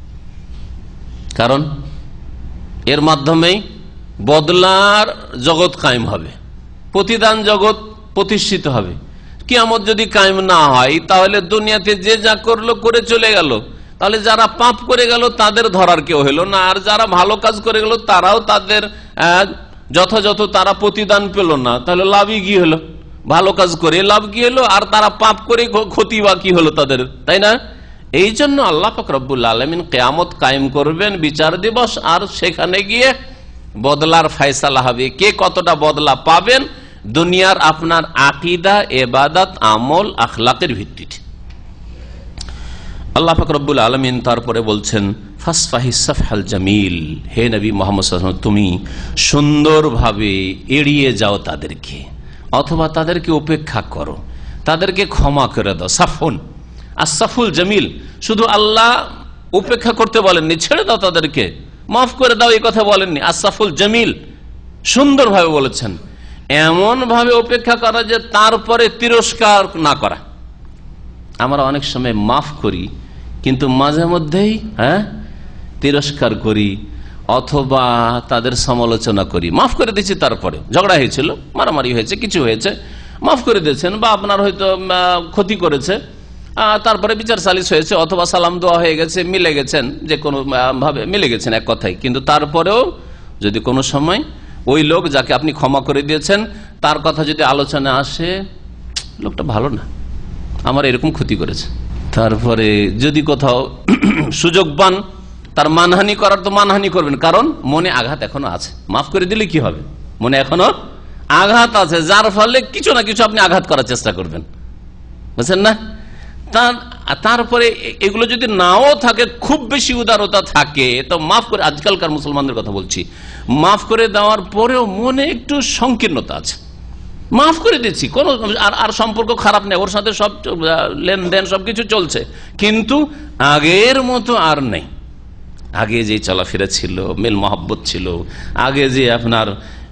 কারণ এর মাধ্যমেই বদলার জগৎ কায়েম হবে, প্রতিদান জগৎ প্রতিষ্ঠিত হবে। কিয়ামত যদি কায়েম না হয় তাহলে দুনিয়াতে যে যা করলো করে চলে গেল, তাহলে যারা পাপ করে গেল তাদের ধরার কেউ হলো না, আর যারা ভালো কাজ করে গেল তারাও তাদের যথাযথ তারা প্রতিদান পেল না, তাহলে লাভই কি হলো? ভালো কাজ করে লাভ কি হলো, আর তারা পাপ করে ক্ষতি বা কি হলো তাদের, তাই না? এই জন্য আল্লাহ পাক রব্বুল আলামিন কিয়ামত কায়েম করবেন, বিচার দিবস, আর সেখানে গিয়ে বদলার ফয়সালা হবে। কে কতটা বদলা পাবেন দুনিয়ার আপনার আকীদা, ইবাদত, আমল, আখলাকের ভিত্তিতে। আল্লাহ পাক রব্বুল আলামিন তারপরে বলছেন ফাসফাহিস সাফহাল জামিল, হে নবী মুহাম্মদ সাল্লাল্লাহু আলাইহি ওয়াসাল্লাম, তুমি সুন্দরভাবে এড়িয়ে যাও তাদেরকে, অথবা তাদেরকে উপেক্ষা করো, তাদেরকে ক্ষমা করে দাও। সাফুন আসাফুল জামিল, শুধু আল্লাহ উপেক্ষা করতে বলেননি, ছেড়ে দাও তাদেরকে, মাফ করে দাও এই কথা বলেননি। আসাফুল জামিল সুন্দরভাবে বলেছেন, এমন ভাবে উপেক্ষা করা যে তারপরে তিরস্কার না করা। আমরা অনেক সময় মাফ করি কিন্তু মাঝে মধ্যেই হ্যাঁ তিরস্কার করি অথবা তাদের সমালোচনা করি। মাফ করে দিচ্ছি, তারপরে ঝগড়া হয়েছিল, মারামারি হয়েছে, কিছু হয়েছে, মাফ করে দিয়েছেন, বা আপনার হয়তো ক্ষতি করেছে, তারপরে বিচার সালিস হয়েছে অথবা সালাম দোয়া হয়ে গেছে, মিলে গেছেন, যে কোনো ভাবে মিলে গেছেন এক কথায়, কিন্তু তারপরেও যদি কোনো সময় ওই লোক যাকে আপনি ক্ষমা করে দিয়েছেন তার কথা যদি আলোচনা আসে, লোকটা ভালো না, আমার এরকম ক্ষতি করেছে, তারপরে যদি কোথাও সুযোগ পান তার মানহানি করার, তো মানহানি করবেন, কারণ মনে আঘাত এখনো আছে। মাফ করে দিলে কি হবে? মনে এখনো আঘাত আছে, যার ফলে কিছু না কিছু আপনি আঘাত করার চেষ্টা করবেন, বুঝছেন না? তারপরে এগুলো যদি নাও থাকে, খুব বেশি উদারতা থাকে, তো মাফ করে, আজকালকার মুসলমানদের কথা বলছি, মাফ করে দেওয়ার পরেও মনে একটু সংকীর্ণতা আছে, মাফ করে দিচ্ছি, কোন আর সম্পর্ক খারাপ নেই, ওর সাথে সব লেনদেন সবকিছু চলছে, কিন্তু আগের মতো আর নেই। আগে যে চলাফেরা ছিল, মেল মহব্বত ছিল, আগে যে আপনার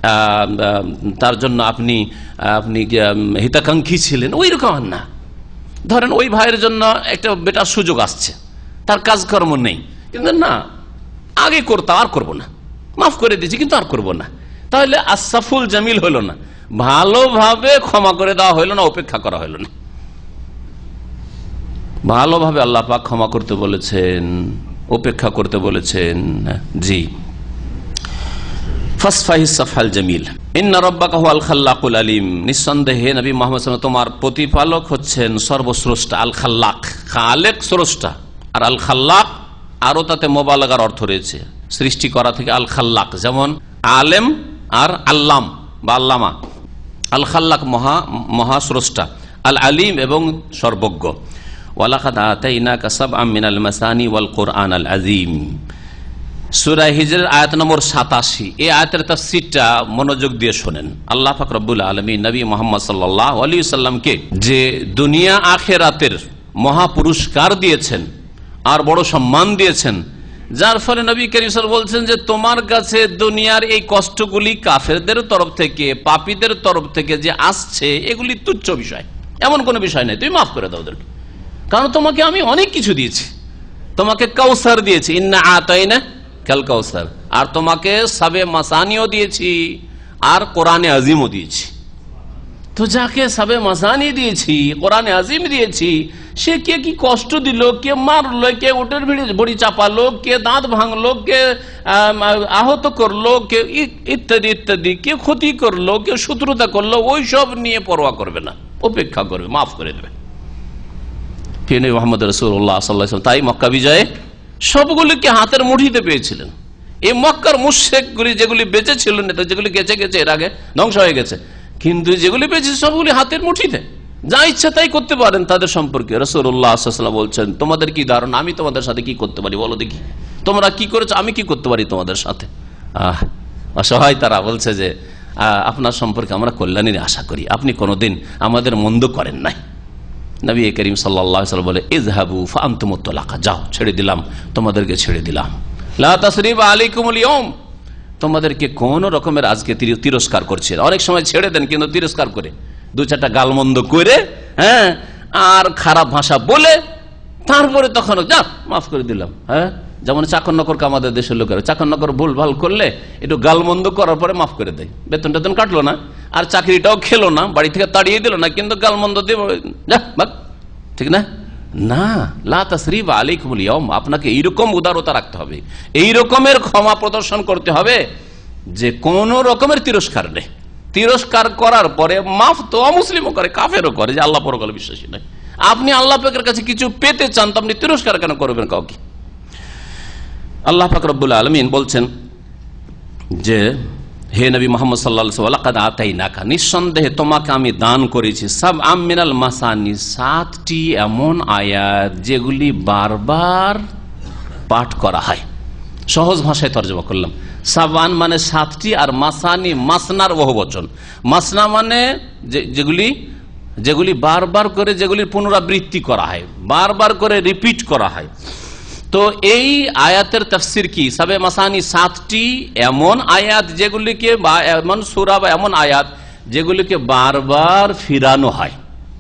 তার জন্য আপনি আপনি হিতাকাঙ্ক্ষী ছিলেন, ওই রকম না। ধরেন ওই ভাইয়ের জন্য একটা বেটার সুযোগ আসছে, তার কাজকর্ম নেই, কিন্তু না আগে করতাম, আর করবো না, মাফ করে দিয়েছি কিন্তু আর করবো না, তাহলে আসাফুল জামিল হলো না, ভালোভাবে ক্ষমা করে দেওয়া হইল না, উপেক্ষা করা হইল না। ভালোভাবে আল্লাহ পাক ক্ষমা করতে বলেছেন, উপেক্ষা করতে বলেছেন। জি, ফাসফাহিস সাফহাল জামিল, ইন্না রাব্বাকা হুয়াল খাল্লাকুল আলিম, নিঃসন্দেহে নবী মুহাম্মদ সাল্লাল্লাহু আলাইহি ওয়াসাল্লাম তোমার প্রতিপালক হচ্ছেন সর্বশ্রেষ্ঠ। আল খাল্লাক, খালেক স্রষ্টা, আর আল খাল্লাক আরো তাতে মোবালাগার অর্থ রয়েছে, সৃষ্টি করা থেকে আল খাল্লাক, যেমন আলেম আর আল্লাম বা আল্লামা। আল খাল্লাক মহা মহাস্রষ্টা, আল আলিম এবং সর্বজ্ঞ। ওয়ালাকাদ আতাইনাকা সাবআম মিনাল মাসানি ওয়াল কুরআন আল আযীম, সূরা হিজরের আয়াত নম্বর সাতাশি। এই আয়াতের তাফসীরটা মনোযোগ দিয়ে শোনেন। আল্লাহ পাক রব্বুল আলামিন নবী মুহাম্মদ সাল্লাল্লাহু আলাইহি ওয়াসাল্লামকে যে দুনিয়া আখিরাতের মহা পুরস্কার দিয়েছেন আর বড় সম্মান দিয়েছেন, যার ফলে নবী করিম সাল্লাল্লাহু আলাইহি ওয়াসাল্লাম বলছেন যে তোমার কাছে দুনিয়ার এই কষ্টগুলি কাফেরদের তরফ থেকে, পাপীদের তরফ থেকে যে আসছে, এগুলি তুচ্ছ বিষয়, এমন কোনো বিষয় নাই, তুমি মাফ করে দাও ওদেরকে, কারণ তোমাকে আমি অনেক কিছু দিয়েছি, তোমাকে কাউসার দিয়েছি, ইন্না আতাইনা কাল কাউসার, আর তোমাকে সাবে মাসানিও দিয়েছি আর কোরআনে আজিমও দিয়েছি। তো যাকে সাবে মাসানি দিয়েছি, কোরআনে আজিম দিয়েছি, সে কে কি কষ্ট দিল, কে মারলো, কে উটের বড়ি চাপালো, কে দাঁত ভাঙলো, কে আহত করলো, কে ইত্যাদি ইত্যাদি, কে ক্ষতি করলো, কে শত্রুতা করলো, ওই সব নিয়ে পরোয়া করবে না, উপেক্ষা করবে, মাফ করে দেবে। নবী মুহাম্মদ রাসূলুল্লাহ সাল্লাল্লাহু আলাইহি ওয়াসাল্লাম তাই মক্কা বিজয়ে সবগুলিকে হাতের মুঠিতে পেয়েছিলেন। এই মক্কার মুশরিকগুলি যেগুলি বেঁচে ছিল না, যেগুলি গেছে গেছে এর আগে ধ্বংস হয়ে গেছে, কিন্তু যেগুলি পেয়েছে সবগুলি হাতের মুঠিতে, যা ইচ্ছা তাই করতে পারেন তাদের সম্পর্কে। রাসূলুল্লাহ সাল্লাল্লাহু আলাইহি ওয়াসাল্লাম বলছেন, তোমাদের কি ধারণা আমি তোমাদের সাথে কি করতে পারি, বলো দেখি, তোমরা কি করেছো, আমি কি করতে পারি তোমাদের সাথে। আহ অসহায় তারা বলছে যে আপনার সম্পর্কে আমরা কল্যাণের আশা করি, আপনি কোনোদিন আমাদের মন্দ করেন নাই। নবী করিম সাল্লাল্লাহু আলাইহি ওয়াসাল্লাম বলে, ইযহাবু ফাআনতুমুত তালাকা, যাও ছেড়ে দিলাম, তোমাদেরকে ছেড়ে দিলাম, লা তাসরিবা আলাইকুমুল ইয়াউম, তোমাদেরকে কোন রকমের আজকে তিরস্কার করছে। অনেক সময় ছেড়ে দেন কিন্তু তিরস্কার করে, দু চারটা গালমন্দ করে, হ্যাঁ, আর খারাপ ভাষা বলে, তারপরে তখন যা মাফ করে দিলাম। হ্যাঁ, যেমন চাকর নকরকে আমাদের দেশের লোকেরা, চাকর নকর ভুল ভাল করলে একটু গালমন্দ করার পরে মাফ করে দেয়, বেতন টেতন কাটলো না, আর চাকরিটাও খেলো না, বাড়ি থেকে তাড়িয়ে দিল না, কিন্তু গালমন্দ দিয়ে যা ভাগ, ঠিক না? না, লা তাসরিবা আলাইকুমুল ইয়াউম, আপনাকে এইরকম উদারতা রাখতে হবে, এই রকমের ক্ষমা প্রদর্শন করতে হবে যে কোন রকমের তিরস্কার নেই। তিরস্কার করার পরে মাফ তো অমুসলিমও করে, কাফেরও করে, যে আল্লাহ পরকালে বিশ্বাসী নয়। আপনি আল্লাহ পাকের কাছে কিছু পেতে চান তো আপনি তিরস্কার কেন করবেন কাউকে? আল্লাহ পাক রব্বুল আলামিন বলছেন যে হে নবী মুহাম্মদ সাল্লাল্লাহু আলাইহি ওয়া লাকাদ আতাইনাকা, নিঃসন্দেহে তোমাকে আমি দান করেছি, সাব আম মিনাল মাসানি, সাতটি এমন আয়াত যেগুলি বারবার পাঠ করা হয়। সহজ ভাষায় তর্জমা করলাম। সাবান মানে সাতটি, আর মাসানি মাসনার বহুবচন। মাসনা মানে যেগুলি যেগুলি বারবার করে, যেগুলির পুনরাবৃত্তি করা হয়, বারবার করে রিপিট করা হয়। তো এই আয়াতের তাফসির কি? সাবে মাসানি সাতটি এমন আয়াত যেগুলিকে, বা এমন সূরা বা এমন আয়াত যেগুলিকে বারবার ফিরানো হয়,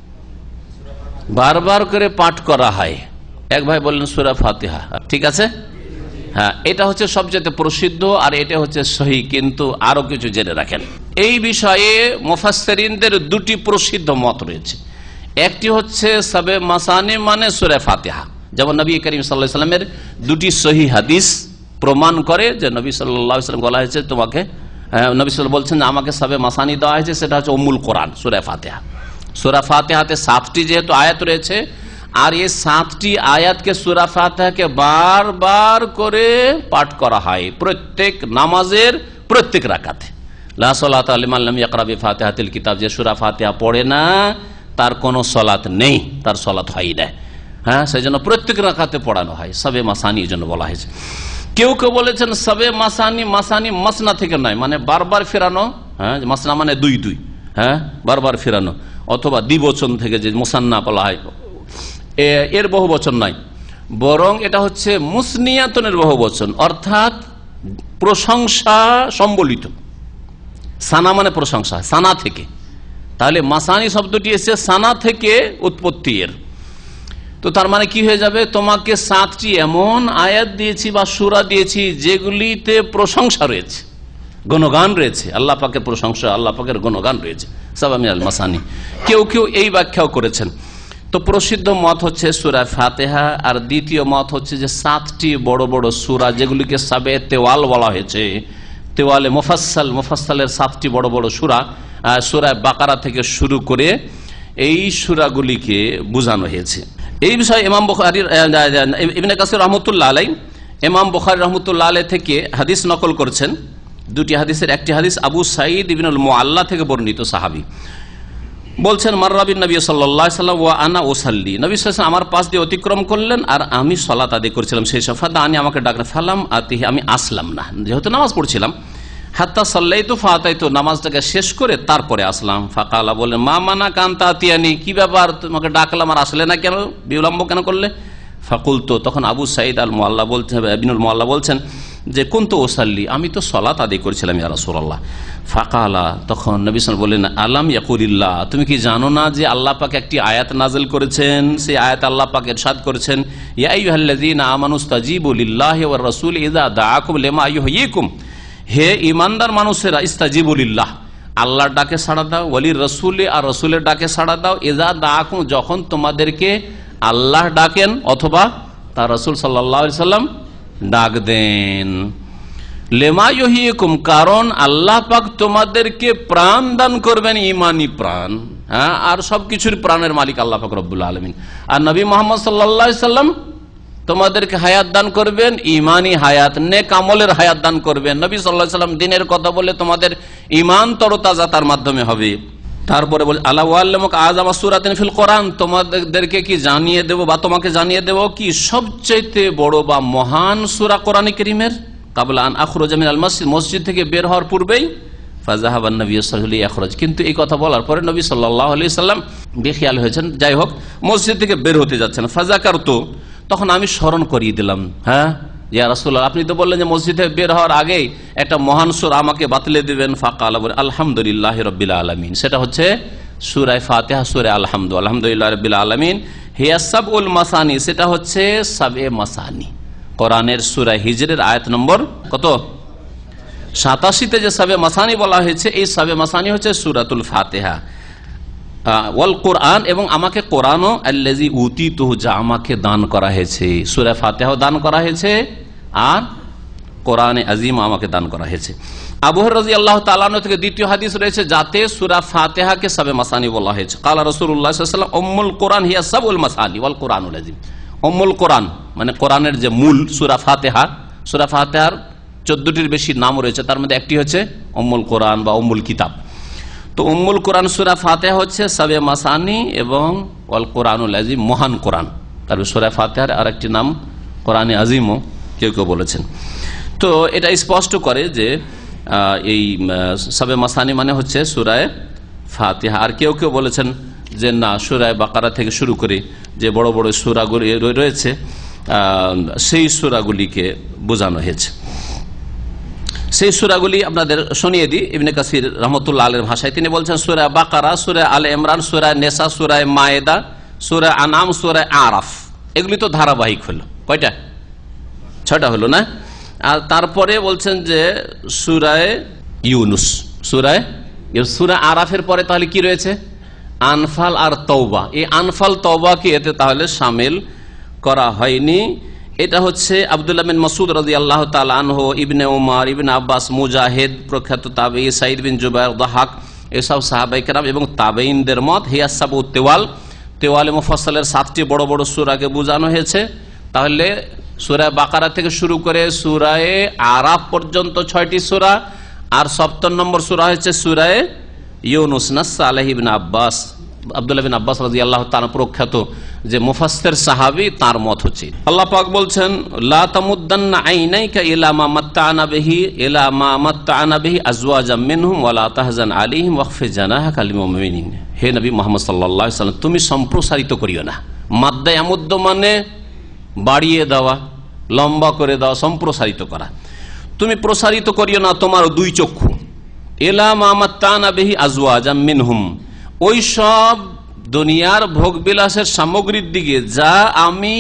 বারবার করে পাঠ করা হয়। এক ভাই বললেন সূরা ফাতিহা, ঠিক আছে, হ্যাঁ, এটা হচ্ছে সবচেয়ে প্রসিদ্ধ আর এটা হচ্ছে সহি। কিন্তু আরো কিছু জেনে রাখেন, এই বিষয়ে মুফাসসিরিনদের দুটি প্রসিদ্ধ মত রয়েছে। একটি হচ্ছে সাবে মাসানি মানে সূরা ফাতিহা, যেমন নবী করিম সাল্লাল্লাহু আলাইহি ওয়াসাল্লামের দুটি সহি হাদিস প্রমাণ করে যে নবী সাল্লাল্লাহু আলাইহি ওয়াসাল্লাম বলা হয়েছে তোমাকে, নবী সাল্লাল্লাহু বলছেন আমাকে সাবে মাসানি দেওয়া হয়েছে, সেটা হচ্ছে উম্মুল কোরআন সূরা ফাতিহা। সূরা ফাতিহাতে সাতটি যেহেতু আয়াত রয়েছে, আর এই সাতটি আয়াতকে সূরা ফাতিহাকে বারবার করে পাঠ করা হয় প্রত্যেক নামাজের প্রত্যেক রাকাতে। লা সালাতা লিমান লাম ইয়াকরা বিফাতিহাতিল কিতাব, যে সূরা ফাতিহা পড়ে না তার কোনো সালাত নেই, তার সালাত হয় না। হ্যাঁ, সেই জন্য প্রত্যেক রাকাতে পড়ানো হয়, সবে মাসানি এই জন্য বলা হয়েছে। কেউ কেউ বলেছেন সবে মাসানি, মাসানি মাসনা থেকে নয়, মানে বারবার ফেরানো। হ্যাঁ, মাসনা মানে দুই দুই, হ্যাঁ, বারবার ফেরানো, অথবা দ্বিবচন থেকে যে মুসান্না বলা হয়, এর বহু বচন নয়, বরং এটা হচ্ছে মুসনিয়াতনের বহু বচন, অর্থাৎ প্রশংসা সম্বলিত। সানা মানে প্রশংসা, সানা থেকে, তাহলে মাসানি শব্দটি এসে সানা থেকে উৎপত্তি এর। তো তার মানে কি হয়ে যাবে, তোমাকে সাতটি এমন আয়াত দিয়েছি বা সূরা দিয়েছি যেগুলিতে প্রশংসা রয়েছে, গুণগান রয়েছে, আল্লাহ পাকের প্রশংসা, আল্লাহ পাকের গুণগান রয়েছে, সাবা মিনাল মাসানি। কেউ কেউ এই ব্যাখ্যাও করেছেন। তো প্রসিদ্ধ মত হচ্ছে সূরা ফাতিহা, আর দ্বিতীয় মত হচ্ছে যে সাতটি বড় বড় সূরা যেগুলিকে সাবে তেওয়াল বলা হয়েছে, তেওয়ালে মুফাসসাল, মুফাসসালের সাতটি বড় বড় সূরা, সূরা বাকারা থেকে শুরু করে এই সূরাগুলিকে বোঝানো হয়েছে। এই বিষয়ে ইমাম বুখারী, ইবনে কাসির রাহমাতুল্লাহ আলাইহি, ইমাম বুখারী রাহমাতুল্লাহ আলাইহি থেকে হাদিস নকল করেছেন। দুটি হাদিসের একটি হাদিস আবু সাঈদ ইবনুল মুআল্লা থেকে বর্ণিত, সাহাবী বলছেন, মাররাবিন নবী সাল্লাল্লাহু আলাইহি ওয়াসাল্লাম ওয়া আনা উসাল্লি, নবী সাল্লাল্লাহু আলাইহি ওয়াসাল্লাম আমার পাশ দিয়ে অতিক্রম করলেন আর আমি সালাত আদায় করছিলাম। সেই সাফাদা আনি, আমাকে ডাকলেন, ফালাম আতিহি, আমি আসলাম না, যেহেতু নামাজ পড়ছিলাম। হাত্তা সাল্লাইতু ফাতাইতু, নামাজটাকে শেষ করে তারপরে আসলাম। ফাকালা, বলেন, মা মানা কান্তা আতিয়ানি, কি ব্যাপার তোমাকে ডাকলাম আর আসলে না কেন, বিলম্ব কেন করলে? ফাকুলতু, তখন আবু সাঈদ আল মুআল্লা বলছেন, ইবনুল মুআল্লা বলছেন যে কুনতু উসাল্লি, আমি তো সালাত আদায় করেছিলাম ইয়া রাসূলুল্লাহ। ফাকালা, তখন নবী সাল্লাল্লাহু আলাইহি ওয়াসাল্লাম বললেন, আলাম ইয়াকুলিল্লাহ, তুমি কি জানো না যে আল্লাহ পাক একটি আয়াত নাযিল করেছেন, সেই আয়াত আল্লাহ পাক ইরশাদ করেছেন, ইয়া আইয়ুহাল্লাযীনা আমানুস্তাজিবু লিল্লাহি ওয়ার রাসূলি ইযা দাআকুম লিমা ইউহয়িকুম, হে ঈমানদার মানুষেরা, ইস্তাজিবু লিল্লাহ, আল্লাহর ডাকে সাড়া দাও, ওয়ালির রাসূলি, আর রাসূলের ডাকে সাড়া দাও, ইযা দাআকুম, যখন তোমাদেরকে আল্লাহ ডাকেন অথবা তার রাসূল সাল্লাল্লাহু আলাইহি ওয়াসাল্লাম ডাক দেন। লেমা ইউহয়িকুম, কারণ আল্লাহ পাক তোমাদেরকে প্রাণ দান করবেন, ঈমানি প্রাণ, হ্যাঁ, আর সবকিছুর প্রাণের মালিক আল্লাহ পাক রব্বুল আলামিন। আর নবী মুহাম্মদ সাল্লাল্লাহু আলাইহি ওয়াসাল্লাম তোমাদেরকে হায়াত দান করবেন, ঈমানি হায়াত, নেক আমলের হায়াত দান করবেন। নবী সাল্লাল্লাহু আলাইহি ওয়াসাল্লাম দিনের কথা বলে তোমাদের ঈমান তরতাজা তার মাধ্যমে হবে। তারপরে বলে, আলা ওয়াল্লামুকা আযামা সূরাতিন ফিল কোরআন, তোমাদেরকে কি জানিয়ে দেব বা তোমাকে জানিয়ে দেব কি সবচেয়ে বড় বা মহান সূরা কোরআনে কারীমের, কাবলা আন আখরুজা মিনাল মসজিদ, মসজিদ থেকে বের হওয়ার পূর্বেই, ফাযাহাবান নবী সাল্লাল্লাহু আলাইহি আখরাজ, কিন্তু এই কথা বলার পরে নবী সাল্লাল্লাহু আলাইহি সাল্লাম বেখিয়াল হয়েছেন, যাই হোক মসজিদ থেকে বের হতে যাচ্ছেন। ফাযাকারতু, তখন আমি স্মরণ করিয়ে দিলাম, হ্যাঁ ইয়া রাসূলুল্লাহ, আপনি তো বললেন যে মসজিদে বের হওয়ার আগেই একটা মহান সূরা আমাকে বাতলে দিবেন। ফাকালা, বলে, আলহামদুলিল্লাহি রাব্বিল আলামিন, সেটা হচ্ছে সূরা ফাতিহা, সূরা আলহামদু, আলহামদুলিল্লাহি রাব্বিল আলামিন, হিয়া সাবউল মাসানি, সেটা হচ্ছে সাবে মাসানি। কোরআনের সূরা হিজরের আয়াত নম্বর কত, সাতাশিতে যে সাবে মাসানি বলা হয়েছে, এই সাবে মাসানি হচ্ছে সূরাতুল ফাতিহা। ওয়াল কোরআন, এবং আমাকে কোরআনও আল্লাযী উতীতুহু, যা আমাকে দান করা হয়েছে। সূরা ফাতিহাও দান করা হয়েছে আর কোরআনে আজিম আমাকে দান করা হয়েছে। আবু হুরায়রা রাদিয়াল্লাহু তাআলা আনহু থেকে দ্বিতীয় হাদিস রয়েছে যাতে সূরা ফাতিহাকে সাবে মাসানি বলা হয়েছে। ক্বালা রাসূলুল্লাহ সাল্লাল্লাহু আলাইহি ওয়াসাল্লাম উম্মুল কোরআন হিয়া সাবউল মাসানি ওয়াল কোরআনুল আযীম। উম্মুল কোরআন মানে কোরআনের যে মূল সূরা ফাতিহা, সূরা ফাতিহার চোদ্দটির বেশি নাম রয়েছে, তার মধ্যে একটি হচ্ছে উম্মুল কোরআন বা উম্মুল কিতাব। তো উম্মুল কোরআন সূরা ফাতিহা হচ্ছে সাবে মাসানি এবং ওয়াল কোরআনুল আযীম মহান কোরআন। তারপর সূরা ফাতিহার আরেকটি নাম কোরআনে আজিমও কেউ কেউ বলেছেন। তো এটা স্পষ্ট করে যে এই সাবে মাসানি মানে হচ্ছে সূরায়ে ফাতিহা। আর কেউ কেউ বলেছেন যে না, সূরায়ে বাকারা থেকে শুরু করে যে বড় বড় সূরাগুলি রয়েছে সেই সূরাগুলিকে বোঝানো হয়েছে। সেই সূরাগুলি আপনাদের শুনিয়ে দিই। ইবনে কাসির রহমতুল্লাহ আলাইহির ভাষায় তিনি বলছেন সূরা বাকারা, সূরা আলে ইমরান, সূরা নেসা, সূরা মায়েদা, সূরা আনাম, সূরা আরাফ, এগুলি তো ধারাবাহিক হলো। কয়টা? ছয়টা হলো না? আর তারপরে বলছেন যে সূরায়ে ইউনুস, সূরায়ে সূরা আরাফের পরে তাহলে কি রয়েছে? আনফাল আর তওবা। এই আনফাল তওবাকে এতে তাহলে শামিল করা হয়নি। এটা হচ্ছে আব্দুল্লাহ বিন মাসউদ রাদিয়াল্লাহু তাআলা আনহু, ইবনে উমর, ইবনে আব্বাস, মুজাহিদ প্রখ্যাত তাবেঈ, সাঈদ বিন জুবাইর, দাহাক, এসব সাহাবায়ে কেরাম এবং তাবেঈনদের মত। হিয়া সাবউত তিওয়াল, তিওয়ালে মুফাসসালের সাতটি বড় বড় সূরাকে বোঝানো হয়েছে। তাহলে সূরা বাকারা থেকে শুরু করে সূরায়ে আরাফ পর্যন্ত ছয়টি সূরা, আর সপ্তম নম্বর সূরা হচ্ছে সূরায়ে ইউনুস। নাস আলাইহি ইবনে আব্বাস, আব্দুল্লাহ বিন আব্বাস রাদিয়াল্লাহু তাআলা প্রখ্যাত যে মুফাসসির সাহাবী, তার মত হচ্ছে। আল্লাহ পাক বলছেন লা তামুদ্দান্না আইনাইকা ইলা মা মাত্তা'না বিহি ইলা মা মাত্তা'না বিহি আজওয়াজাম মিনহুম ওয়া লা তাহজান আলাইহিম ওয়াখফিজ জানাহাকা লিল মুমিনিন। হে নবী মুহাম্মদ সাল্লাল্লাহু আলাইহি ওয়াসাল্লাম, তুমি সম্প্রসারিত করিও না। মাদ্দা ইয়ামুদ্দ মানে বাড়িয়ে দেওয়া, লম্বা করে দেওয়া, সম্প্রসারিত করা। তুমি প্রসারিত করিও না তোমার দুই চক্ষু। ইলা মা মাত্তা'না বিহি আজওয়াজাম মিনহুম, ওই সব দুনিয়ার ভোগবিলাসের সামগ্রীর দিকে যা আমি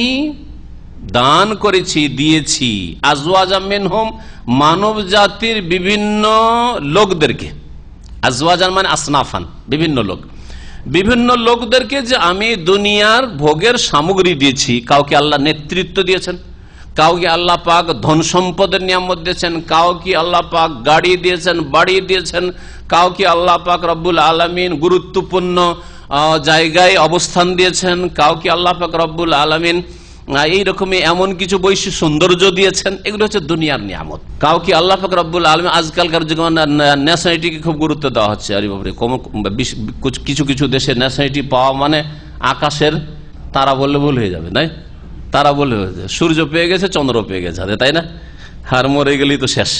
দান করেছি, দিয়েছি। আজওয়াজাম মিনহুম মানব জাতির বিভিন্ন লোকদেরকে, আজওয়াজান মানে আসনাফান বিভিন্ন লোক, বিভিন্ন লোকদেরকে যে আমি দুনিয়ার ভোগের সামগ্রী দিয়েছি। কাউকে আল্লাহ নেতৃত্ব দিয়েছেন, কাউকে আল্লাহ পাক ধন সম্পদের নিয়ামত দিয়েছেন, কাউকে আল্লাহ পাক গাড়ি দিয়েছেন, বাড়ি দিয়েছেন, কাউকে আল্লাহ পাক রব্বুল আলামিন গুরুত্বপূর্ণ জায়গায় অবস্থান দিয়েছেন, কাউকে আল্লাহ পাক রব্বুল আলামিন এইরকমই এমন কিছু বৈশিষ্ট্য সৌন্দর্য দিয়েছেন। এগুলো হচ্ছে দুনিয়ার নিয়ামত। কাউকে আল্লাহ পাক রব্বুল আলামিন, আজকালকার যুগে ন্যাশনালিটিকে খুব গুরুত্ব দেওয়া হচ্ছে। আরে বাপরে, কিছু কিছু দেশে ন্যাশনালিটি পাওয়া মানে আকাশের তারা বললে ভুল হয়ে যাবে, নাই? তারা বললে হয়ে যাবে, সূর্য পেয়ে গেছে, চন্দ্র পেয়ে গেছে, তাই না? হার মরে গেলেই তো শেষ।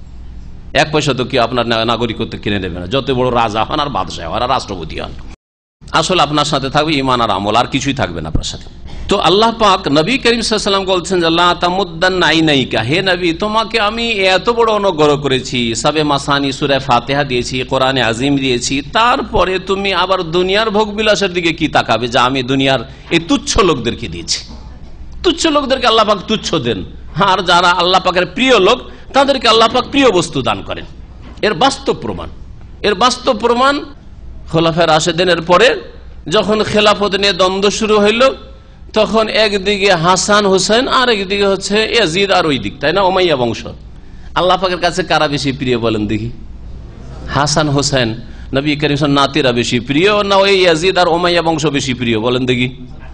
এক পয়সা তো কি আপনার নাগরিকত্ব কিনে নেবে না, যত বড় রাজা হন আর বাদশাহ হন আর রাষ্ট্রপতি হন। আসলে আপনার সাথে থাকবে ঈমান আর আমল, আর কিছুই থাকবে না আপনার সাথে। তো আল্লাহ পাক নবী করিম সাল্লাল্লাহু আলাইহি ওয়াসাল্লাম বলছেন যে লা তামুদ্দান্না আইনাইকা, হে নবী তোমাকে আমি এত বড় অনুগ্রহ করেছি, সাবে মাসানি সূরা ফাতিহা দিয়েছি, কোরআনে আজিম দিয়েছি, তারপরে তুমি আবার দুনিয়ার ভোগবিলাসের দিকে কি তাকাবে যা আমি দুনিয়ার এই তুচ্ছ লোকদেরকে দিয়েছি। তুচ্ছ লোকদেরকে আল্লাহ পাক তুচ্ছ দেন, আর যারা আল্লাহ পাকের প্রিয় লোক তাদেরকে আল্লাহ পাক প্রিয় বস্তু দান করেন। এর বাস্তব প্রমাণ, এর বাস্তব প্রমাণ খোলাফায়ে রাশেদিনের পরে যখন খেলাফত নিয়ে দ্বন্দ্ব শুরু হইল, তখন একদিকে হাসান হোসেন আর একদিকে হচ্ছে ইয়াজিদ আর ওই দিক, তাই না, উমাইয়া বংশ। আল্লাহ পাকের কাছে কারা বেশি প্রিয় বলেন দেখি? হাসান হোসেন নবী করিম নাতিরা বেশি প্রিয়, না ওই ইয়াজিদ আর উমাইয়া বংশ বেশি প্রিয় বলেন দেখি?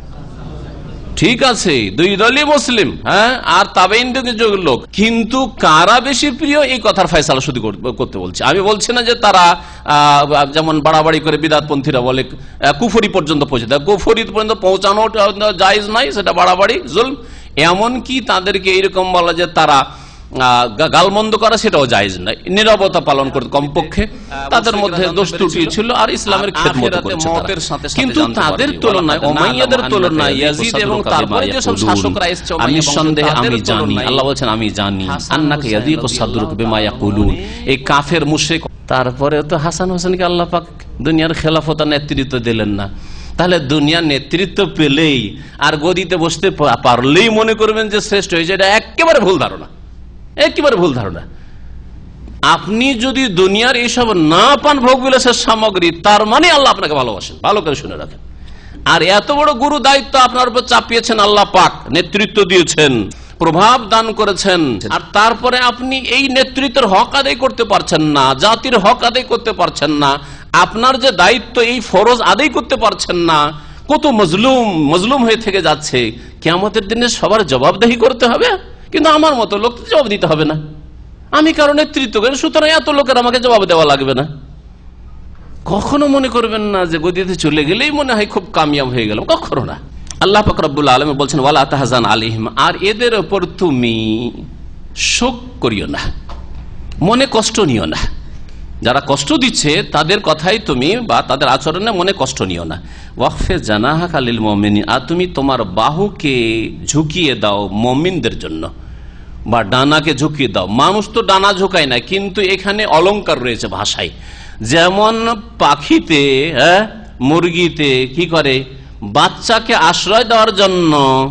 ঠিক আছে, দুই দলই মুসলিম, হ্যাঁ, আর তাবেঈনদের লোক, কিন্তু কারা বেশি প্রিয় এই কথার ফয়সালা শুধু করতে বলছে। আমি বলছি না যে তারা যেমন বাড়াবাড়ি করে বিদআতপন্থীরা বলে কুফরি পর্যন্ত পৌঁছে দেয়, কুফরি পর্যন্ত পৌঁছানো জায়েজ নাই, সেটা বাড়াবাড়ি জুলম। এমনকি তাদেরকে এইরকম বলা যে তারা গালমন্দ করা, সেটাও জায়েজ নাই। নীরবতা পালন করতে কমপক্ষে তাদের মধ্যে দোষ ত্রুটি ছিল, আর ইসলামের খেদমত করেছে তারা। কিন্তু তাদের তুলনায়, উমাইয়াদের তুলনায় ইয়াজিদ এবং তারপরে যে সব শাসকরা এসেছে, আমি সন্দেহে আমি জানি, আল্লাহ বলেন আমি জানি, আন্নাকা ইয়াযীকু সাদরুকা বিমা ইয়াকুলুন, এই কাফের মুশরিক। তারপরে তো হাসান হোসেনকে আল্লাহ পাক দুনিয়ার খেলাফত নেতৃত্ব দিলেন না। তাহলে দুনিয়ার নেতৃত্ব পেলেই আর গদিতে বসতে পারলেই মনে করবেন যে শ্রেষ্ঠ হয়েছে, এটা একেবারে ভুল ধারণা, একেবারে ভুল ধারণা। আপনি যদি দুনিয়ার এইসব না পান ভোগ বিলাসের সামগ্রী, তার মানে আল্লাহ আপনাকে ভালোবাসেন। ভালো করে শুনে রাখেন। আর এত বড় গুরু দায়িত্ব আপনার উপর চাপিয়েছেন আল্লাহ পাক, নেতৃত্ব দিয়েছেন, প্রভাব দান করেছেন, আর তারপরে আপনি এই নেতৃত্বের হক আদায় করতে পারছেন না, জাতির হক আদায় করতে পারছেন না, আপনার যে দায়িত্ব এই ফরজ আদায় করতে পারছেন না, কত মজলুম মজলুম হয়ে থেকে যাচ্ছে। কিয়ামতের দিনে সবার জবাবদেহি করতে হবে, কিন্তু আমার মতো লোক জবাব দিতে হবে না। আমি কারো নেতৃত্ব করি, সুতরাং এত লোকের আমাকে জবাব দেওয়া লাগবে না। কখনো মনে করবেন না যে গদিতে চলে গেলেই মনে হয় খুব কামিয়াব হয়ে গেলাম, কখনো না। আল্লাহ পাক রব্বুল আলামিন বলছেন ওয়ালা তাহজান আলাইহিম, আর এদের উপর তুমি শোক করিও না, মনে কষ্ট নিও না। যারা কষ্ট দিচ্ছে তাদের কথাই তুমি বা তাদের আচরণে মনে কষ্ট নিও না। ওয়াকফে জানাহাকা লিল মুমিনিন, আর তুমি তোমার বাহুকে ঝুঁকিয়ে দাও মুমিনদের জন্য, বা ডানাকে ঝুঁকিয়ে দাও। মানুষ তো ডানা ঝুঁকায় না, কিন্তু এখানে অলংকার রয়েছে ভাষায়। যেমন পাখিতে, হ্যাঁ, মুরগিতে কি করে, বাচ্চাকে আশ্রয় দেওয়ার জন্য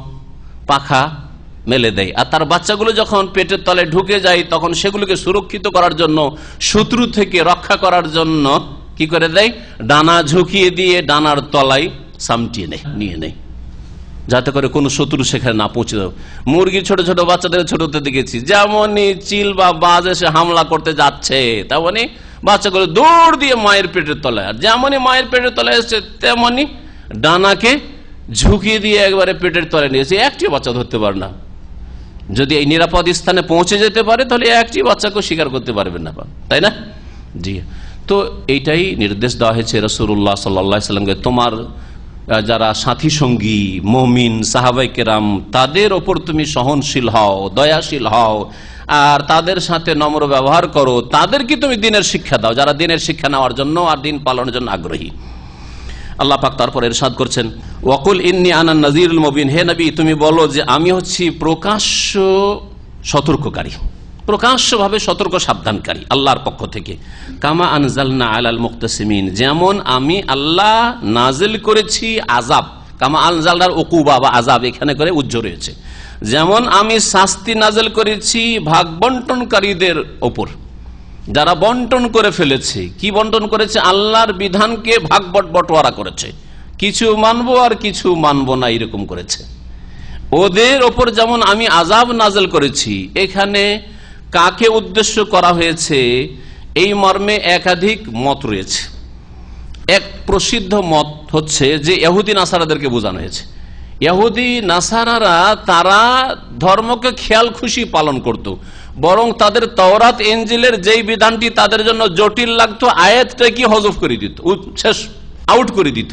পাখা মেলে দেয়, আর তার বাচ্চাগুলো যখন পেটের তলে ঢুকে যায় তখন সেগুলোকে সুরক্ষিত করার জন্য, শত্রু থেকে রক্ষা করার জন্য কি করে দেয়, ডানা ঝুঁকিয়ে দিয়ে ডানার তলায় সামটিয়ে নেয়, নিয়ে নেয়, যাতে করে কোনো শত্রু সেখানে না পৌঁছে দেয়। মুরগি ছোট ছোট বাচ্চাদের ছোটতে দেখেছি, যেমনই চিল বা বাজ এসে হামলা করতে যাচ্ছে তেমনি বাচ্চাগুলো দৌড় দিয়ে মায়ের পেটের তলায়, আর যেমনই মায়ের পেটের তলায় এসছে তেমনি ডানাকে ঝুঁকিয়ে দিয়ে একবারে পেটের তলায় নিয়েছে, একটি বাচ্চা ধরতে পারে না। যদি এই নিরাপদ স্থানে পৌঁছে যেতে পারে তাহলে একটি বাচ্চাকে স্বীকার করতে পারবেন না, তাই না? জি, তো এইটাই নির্দেশ দেওয়া হয়েছে রাসূলুল্লাহ সাল্লাল্লাহু আলাইহি ওয়াসাল্লামকে, তোমার যারা সাথী সঙ্গী মুমিন সাহাবায়ে কেরাম তাদের ওপর তুমি সহনশীল হও, দয়াশীল হও, আর তাদের সাথে নম্র ব্যবহার করো, তাদেরকে তুমি দিনের শিক্ষা দাও, যারা দিনের শিক্ষা নেওয়ার জন্য আর দিন পালনের জন্য আগ্রহী। আল্লাহ পাক তারপর ইরশাদ করছেন ওয়াকুল ইন্নী আনা নাযীরুল মুবিন, হে নবী তুমি বলো যে আমি হচ্ছি প্রকাশ্য সতর্ককারী, প্রকাশ্যভাবে সতর্ক সাবধানকারী আল্লাহর পক্ষ থেকে। কামা আনজালনা আলাল মুক্তাসিমিন, যেমন আমি আল্লাহ নাজিল করেছি আযাব, কামা আনজালনার উকুবা বা আযাব এখানে করে উজ্জ্ব রয়েছে, যেমন আমি শাস্তি নাজিল করেছি ভাগ বন্টনকারীদের ওপর, যারা বন্টন করে ফেলেছে। কি বন্টন করেছে? আল্লাহর বিধানকে ভাগ বটোয়ারা করেছে, কিছু মানবো আর কিছু মানবো না, এরকম করেছে। ওদের ওপর যেমন আমি আযাব নাজিল করেছি, এখানে কাকে উদ্দেশ্য করা হয়েছে এই মর্মে একাধিক মত রয়েছে। এক প্রসিদ্ধ মত হচ্ছে যে ইহুদি নাসারাদেরকে বোঝানো হয়েছে। ইহুদি নাসারারা তারা ধর্মকে খেয়াল খুশি পালন করত, বরং তাদের তাওরাত ইনজিলের যেই বিধানটি তাদের জন্য জটিল লাগতো আয়াতটা কি হযফ করে দিত, শেষ আউট করে দিত।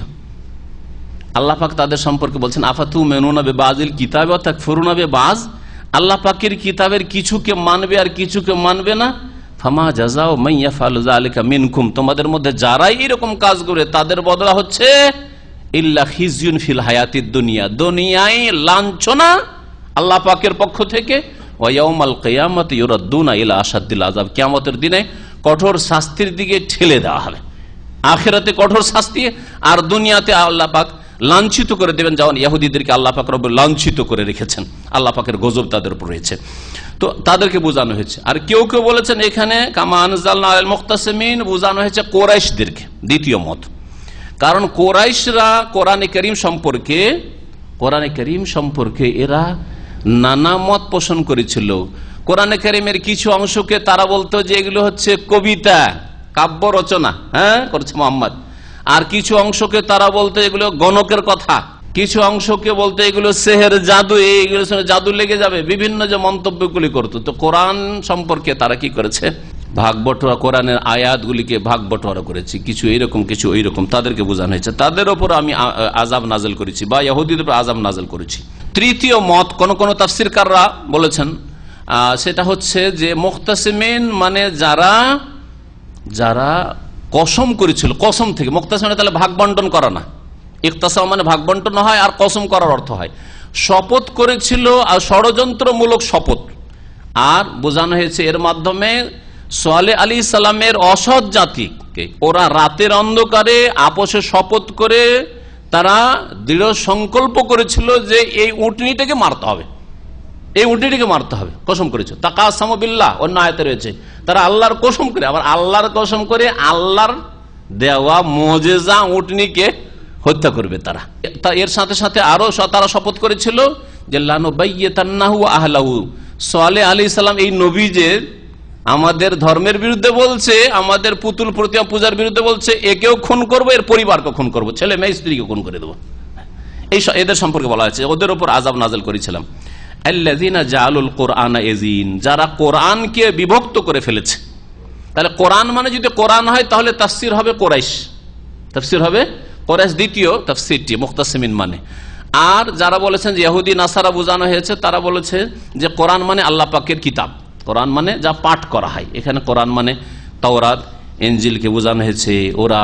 আল্লাহ পাক তাদের সম্পর্কে বলছেন আফাতুমিনুনা বিবাযিল কিতাবি ওয়া তাকফুরুনা বিবায, আল্লাহ পাকের কিতাবের কিছুকে মানবে আর কিছুকে মানবে না। ফামা জাযাউ মান ইয়াফআলু যালিকা মিনকুম, তোমাদের মধ্যে যারাই এরকম কাজ করে তাদের বদলা হচ্ছে ইল্লা খিজয়ুন ফিল হায়াতিদ দুনিয়া, দুনিয়ায় লাঞ্ছনা আল্লাহ পাকের পক্ষ থেকে, ওয়া ইয়াউমাল কিয়ামাতি ইউরাদ্দুনা ইলা আশাদ্দিল আযাব, কিয়ামতের দিনে কঠোর শাস্তির দিকে ঠেলে দেওয়া হবে। আখিরাতে কঠোর শাস্তি আর দুনিয়াতে আল্লাহ পাক লাঞ্ছিত করে দেবেন, যেমন ইহুদিদেরকে আল্লাহ পাক রব্বুল লাঞ্ছিত করে রেখেছেন, আল্লাহ পাকের গজব তাদের উপর রয়েছে। তো তাদেরকে বোঝানো হয়েছে। আর কেউ কেউ বলেছেন এখানে কামা আনজালনা আলাল মুক্তাসিমিন বোঝানো হয়েছে কুরাইশদেরকে, দ্বিতীয় মত। কারণ কুরাইশরা কোরআনে কারীম সম্পর্কে কোরআনে কারীম সম্পর্কে এরা নানা মত পোষণ করেছিল। কোরআনে কারীমের কিছু অংশকে তারা বলতো যে এগুলো হচ্ছে কবিতা, কাব্য রচনা, হ্যাঁ করেছে মোহাম্মদ। আর কিছু অংশকে তারা বলতো এগুলো গণকের কথা, কিছু অংশকে বলতো এগুলো সেহের জাদু, এইগুলো জাদু লেগে যাবে, বিভিন্ন যে মন্তব্যগুলি করতো। তো কোরআন সম্পর্কে তারা কি করেছে, ভাগ বটোয়ারা, কোরআনের আয়াতগুলিকে ভাগ বটোয়ারা করেছে, কিছু এইরকম কিছু ওইরকম, তাদেরকে বোঝানো হয়েছে। তাদের ওপর আমি আযাব নাযিল করেছি বা ইহুদিদের উপর আযাব নাযিল করেছি। তৃতীয় মত কোন কোন তাফসীরকাররা বলেছেন সেটা হচ্ছে যে মুক্তাসিমিন মানে যারা যারা কসম করেছিল, কসম থেকে, মুক্তাসিম মানে তাহলে ভাগ বন্টন করা না, ইকতাসাম মানে ভাগ বন্টন হয়, আর কসম করার অর্থ হয় শপথ করেছিল, আর ষড়যন্ত্রমূলক শপথ। আর বোঝানো হয়েছে এর মাধ্যমে সোয়ালে আলী সালামের অসৎ জাতিকে ওরা রাতের অন্ধকারে আপোষে শপথ করে তারা দৃঢ় সংকল্প করেছিল যে এই উটনিটাকে মারতে হবে, এই উটেটিকে মারতে হবে, কসম করেছে। তাকাসামু বিল্লাহ অন্য আয়াতে রয়েছে, তারা আল্লাহর কসম করে, আবার আল্লাহর কসম করে আল্লাহর দেওয়া মুজিজা উটনিকে হত্যা করবে তারা। এর সাথে সাথে আরো তারা শপথ করেছিল যে লানুবাইয়িতান্নাহু ওয়া আহলাহু, সালেহ আলাইহিস সালাম এই নবী যে আমাদের ধর্মের বিরুদ্ধে বলছে, আমাদের পুতুল প্রতিমা পূজার বিরুদ্ধে বলছে, একেও খুন করবো, এর পরিবারকে খুন করবো, ছেলে মেয়ে স্ত্রীকে খুন করে দেবো। এই এদের সম্পর্কে বলা হয়েছে, ওদের উপর আযাব নাযিল করেছিলাম। আল্লাযীনা জাআলুল কুরআনা ইয়াজিন, যারা কোরআনকে বিভক্ত করে ফেলেছে। তাহলে কোরআন মানে যদি কোরআন হয় তাহলে তাফসীর হবে কুরাইশ, তাফসীর হবে কুরাইশ, দ্বিতীয় তাফসীরটি মুখতাসিমিন মানে। আর যারা বলেছেন যে ইহুদি নাসারা বোঝানো হয়েছে, তারা বলেছে যে কোরআন মানে আল্লাহ পাকের কিতাব, কোরআন মানে যা পাঠ করা হয়। এখানে কোরআন মানে তাওরাত ইনজিলকে বোঝানো হয়েছে। ওরা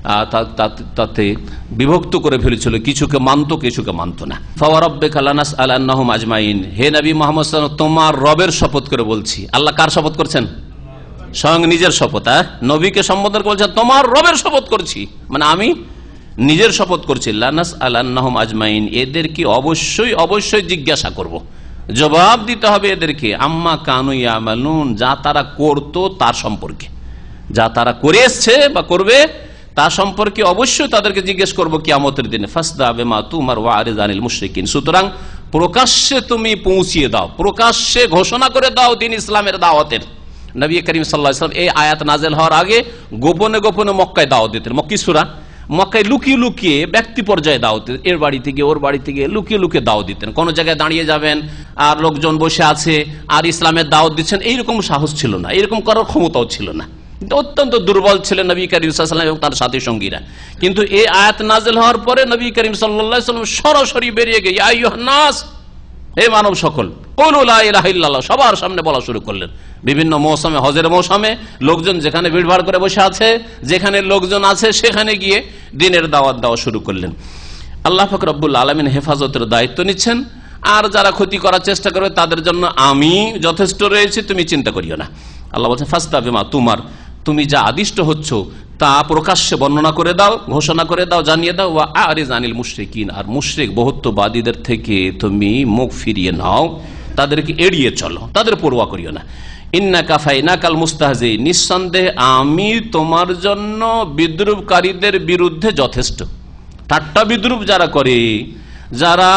তাতে বিভক্ত করে ফেলেছিল, কিছুকে মানতো কিছুকে মানতো না। ফাওয়ারাব্বিকা লানাসআলান্নাহুম আজমাইন, হে নবী মুহাম্মদ সাল্লাল্লাহু আলাইহি ওয়াসাল্লাম তোমার রবের শপথ করে বলছি। আল্লাহ কার শপথ করছেন? স্বয়ং নিজের শপথ। হ্যাঁ, নবীকে সম্বোধন করছেন তোমার রবের শপথ করছি, মানে আমি নিজের শপথ করছি। লানাসআলান্নাহুম আজমাইন, এদেরকে অবশ্যই অবশ্যই জিজ্ঞাসা করব, জবাব দিতে হবে এদেরকে। আম্মা কানু ইয়ামালুন, যা তারা করতো তার সম্পর্কে, যা তারা করে এসছে বা করবে তার সম্পর্কে অবশ্যই তাদেরকে জিজ্ঞেস করবো কিয়ামতের দিনে। ফাসদা বিমা তুমার ওয়া আরিজ আনিল মুশরিকিন, সুতরাং প্রকাশ্যে তুমি পৌঁছিয়ে দাও, প্রকাশ্যে ঘোষণা করে দাও দিন ইসলামের দাওয়াতের। নবী করিম সাল্লাল্লাহু আলাইহি ওয়াসাল্লাম এই আয়াত নাযিল হওয়ার আগে গোপনে গোপনে মক্কায় দাওয়াত দিতেন। মক্কি সূরা, মক্কায় লুকিয়ে লুকিয়ে ব্যক্তি পর্যায়ে দাওয়াত, এর বাড়ি থেকে ওর বাড়ি থেকে লুকিয়ে লুকিয়ে দাওয়াত দিতেন। কোন জায়গায় দাঁড়িয়ে যাবেন আর লোকজন বসে আছে আর ইসলামের দাওয়াত দিচ্ছেন, এইরকম সাহস ছিল না, এরকম করার ক্ষমতাও ছিল না, অত্যন্ত দুর্বল ছিলেন নবী করিম সাল্লাল্লাহু আলাইহি ওয়াসাল্লাম এবং তার সাথী সঙ্গীরা। কিন্তু এই আয়াত নাযিল হওয়ার পরে নবী করিম সাল্লাল্লাহু আলাইহি ওয়াসাল্লাম সরাসরি বেরিয়ে গিয়ে ইয়া আইয়ুহান নাস, হে মানব সকল, কুলু লা ইলাহা ইল্লাল্লাহ, সবার সামনে বলা শুরু করলেন। বিভিন্ন মৌসুমে, হজের মৌসুমে লোকজন যেখানে ভিড়ভাড় করে বসে আছে, যেখানে লোকজন আছে সেখানে গিয়ে দ্বীনের দাওয়াত দেওয়া শুরু করলেন। আল্লাহ পাক রব্বুল আলামিন হেফাজতের দায়িত্ব নিচ্ছেন, আর যারা ক্ষতি করার চেষ্টা করবে তাদের জন্য আমি যথেষ্ট রয়েছে, তুমি চিন্তা করিও না। আল্লাহ বলছেন ফাসদা বিমা তুমার, তুমি যা আদিষ্ট হচ্ছ তা প্রকাশ্যে বর্ণনা করে দাও, ঘোষণা করে দাও, জানিয়ে দাও। ওয়া আরিজ আনিল মুশরিকিন, আর মুশরিক বহুত্ববাদীদের থেকে তুমি মুখ ফিরিয়ে নাও, তাদেরকে এড়িয়ে চলো, তাদের পরোয়া করিও না। ইন্নাকা ফাইনাকাল মুস্তাহজি, নিঃসন্দেহে আমি তোমার জন্য বিদ্রুপকারীদের বিরুদ্ধে যথেষ্ট। ঠাট্টা বিদ্রুপ যারা করে, যারা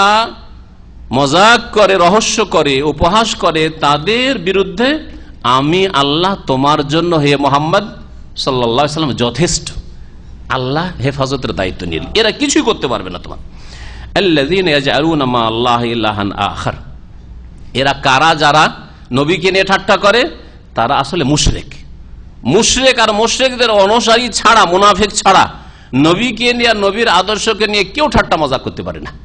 মজাক করে, রহস্য করে, উপহাস করে, তাদের বিরুদ্ধে আমি আল্লাহ তোমার জন্য হে মুহাম্মদ সাল্লাল্লাহু আলাইহি ওয়াসাল্লাম যথেষ্ট। আল্লাহ হেফাজতের দায়িত্ব নিলেন, এরা কিছুই করতে পারবে না তোমার। আল্লাযীনা ইয়াজআলুনা মা আল্লাহি ইলাহান আখার, এরা কারা? যারা নবীকে নিয়ে ঠাট্টা করে, তারা আসলে মুশরিক। মুশরিক আর মুশরিকদের অনুসারী ছাড়া, মুনাফিক ছাড়া নবীকে নিয়ে, নবীর আদর্শকে নিয়ে কেউ ঠাট্টা মজাক করতে পারে না।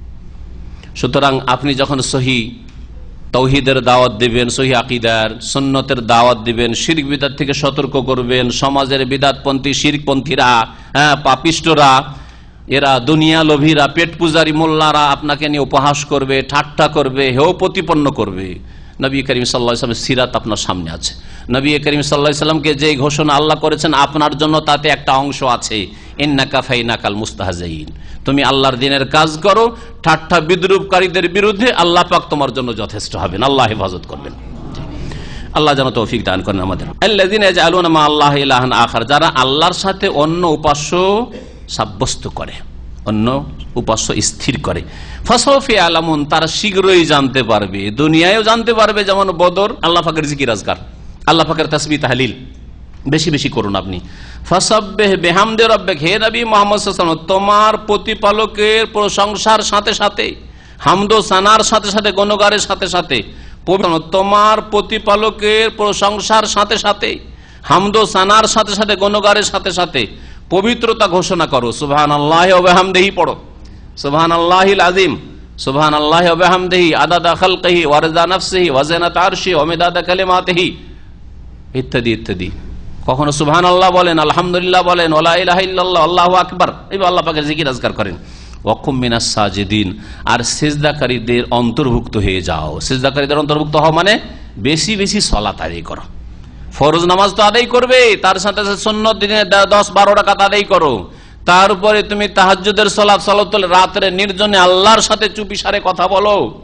সুতরাং আপনি যখন সহি তাওহীদের দাওয়াত দিবেন, সহি আকীদার সুন্নতের দাওয়াত দিবেন, শিরক বিদআত থেকে সতর্ক করবেন, সমাজের বিদআতপন্থী শিরকপন্থীরা, হ্যাঁ পাপিষ্টরা, এরা দুনিয়া লোভীরা, পেট পূজারী মোল্লারা আপনাকে নিয়ে উপহাস করবে, ঠাট্টা করবে, হেয় প্রতিপন্ন করবে। নবী করিম সাল্লাল্লাহু আলাইহি ওয়াসাল্লামের সিরাত আপনার সামনে আছে। নবী করিম সাল্লাল্লাহু আলাইহি ওয়াসাল্লামকে যে ঘোষণা আল্লাহ করেছেন আপনার জন্য, তাতে একটা অংশ আছে ইন্নাকা ফাইনাকাল মুস্তাহজিন, তুমি আল্লাহর দ্বীনের কাজ করো, ঠাট্টা বিদ্রুপকারীদের বিরুদ্ধে আল্লাহ পাক তোমার জন্য যথেষ্ট হবেন, আল্লাহ হেফাজত করবেন। আল্লাহ যেন তৌফিক দান করেন আমাদের। আল্লাযীনা ইয়াজআলুনা মা আল্লাহি ইলাহান আখার, যারা আল্লাহর সাথে অন্য উপাস্য সাব্যস্ত করে, অন্য উপাস্য স্থির করে। ফাসাউফা ইয়ালামুন, তারা শীঘ্রই জানতে পারবে, দুনিয়ায়ও জানতে পারবে। যেমন বদর, আল্লাহ পাকের জিকির আজকার, আল্লাহ পাকের তাসবিহ তাহলিল বেশি বেশি করুন আপনি। ফাসাব্বিহ বিহামদি রাব্বিক, হে নবী মুহাম্মদ সাল্লাল্লাহু আলাইহি ওয়াসাল্লাম তোমার প্রতিপালকের প্রশংসার সাথে সাথে, হামদ ও সানার সাথে সাথে, গুণগানের সাথে সাথে, তোমার প্রতিপালকের প্রশংসার সাথে সাথে, হামদ ও সানার সাথে সাথে, গুণগানের সাথে সাথে পবিত্রতা ঘোষণা করো। সুবহানাল্লাহি ওয়া বিহামদিহি পড়ো, সুবহানাল্লাহিল আযীম, সুবহানাল্লাহি ওয়া বিহামদিহি আদাদা খালকিহি ওয়া রিদা নাফসিহি ওয়া জিনাতা আরশিহি ওয়া মিদাদা কালিমাতিহি ইত্যাদি ইত্যাদি। কখনো সুবহানাল্লাহ বলেন, আলহামদুলিল্লাহ বলেন, ওয়া লা ইলাহা ইল্লাল্লাহ, আল্লাহু আকবার, এই আল্লাহ পাকের জিকির আজকার করেন। ওয়া কুম মিনাস সাজিদিন, আর সিজদাকারীদের অন্তর্ভুক্ত হয়ে যাও। সিজদাকারীদের অন্তর্ভুক্ত হও মানে বেশি বেশি সালাত আদায় করো। ফরজ নামাজ তো আদায় করবে, তার সাথে সাথে সুন্নত দিনে দশ বারো রাকাত আদায় করো। তার উপরে তুমি তাহাজ্জুদের সালাত, সালাতুল রাতে নির্জনে আল্লাহর সাথে চুপিসারে কথা বলো।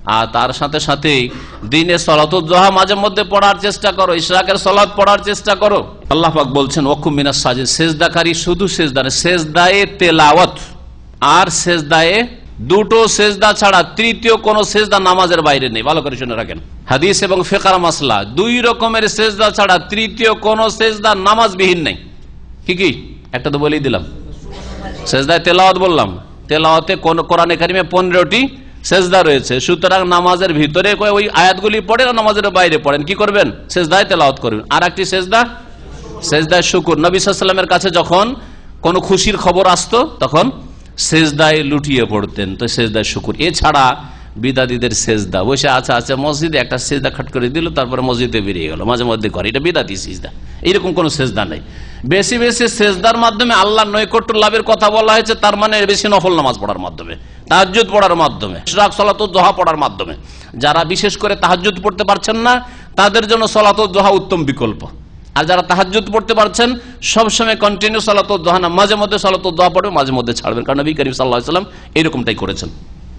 আর তার সাথে সাথে দিনে সলাতুল দুহা মাঝে মধ্যে পড়ার চেষ্টা করো, ইশরাকের সলাত পড়ার চেষ্টা করো। আল্লাহ পাক বলছেন ওয়াকুম মিনাস সাজিদ, সেজদাকারী শুধু সেজদা না, সেজদায়ে তেলাওয়াত আর সেজদায়ে দুটো সেজদা ছাড়া তৃতীয় কোন সেজদা নামাজের বাইরে নেই। ভালো করে শুনে রাখেন, হাদিস এবং ফিকহ মাসলা, দুই রকমের সেজদা ছাড়া তৃতীয় কোন সেজদা নামাজবিহীন নেই। কি কি একটা তো বলেই দিলাম, সেজদায়ে তেলাওয়াত বললাম, তেলাওয়াতে কোন কোরআনে কারিমে পনেরোটি সেজদা রয়েছে, সুতরাং নামাজের ভিতরে ওই আয়াতগুলি পড়েন আর নামাজের বাইরে পড়েন, কি করবেন? সেজদায়ে তেলাওয়াত করবেন। আর একটি সেজদা সেজদায়ে শুকর, নবী সাল্লাল্লাহু আলাইহি ওয়াসাল্লামের কাছে যখন কোন খুশির খবর আসতো তখন সেজদায় লুটিয়ে পড়তেন, তো সেজদায় শুকুর। এছাড়া বিদাতীদের সেজদা, বসে আছে আছে মসজিদে একটা সেজদা খাট করে দিল, তারপরে মসজিদে বেরিয়ে গেল, মাঝে মধ্যে করে, এটা বিদাতী সেজদা। এইরকম কোন সেজদা নেই। বেশি বেশি সেজদার মাধ্যমে আল্লাহর নৈকট্য লাভের কথা বলা হয়েছে, তার মানে বেশি নফল নামাজ পড়ার মাধ্যমে, তাহাজ্জুদ পড়ার মাধ্যমে, ইশরাক সালাতুল দুহা পড়ার মাধ্যমে। যারা বিশেষ করে তাহাজ্জুদ পড়তে পারছেন না তাদের জন্য সালাতুল দুহা উত্তম বিকল্প। আর যারা তাহাজ্জুদ পড়তে পারছেন সবসময় কন্টিনিউ সালাতুল দুহা না, মাঝে মধ্যে সালাতুল দুহা পড়বে, মাঝে মধ্যে ছাড়বেন, কারণ নবী করিম সাল্লাল্লাহু আলাইহি ওয়াসাল্লাম এরকমটাই করেছেন।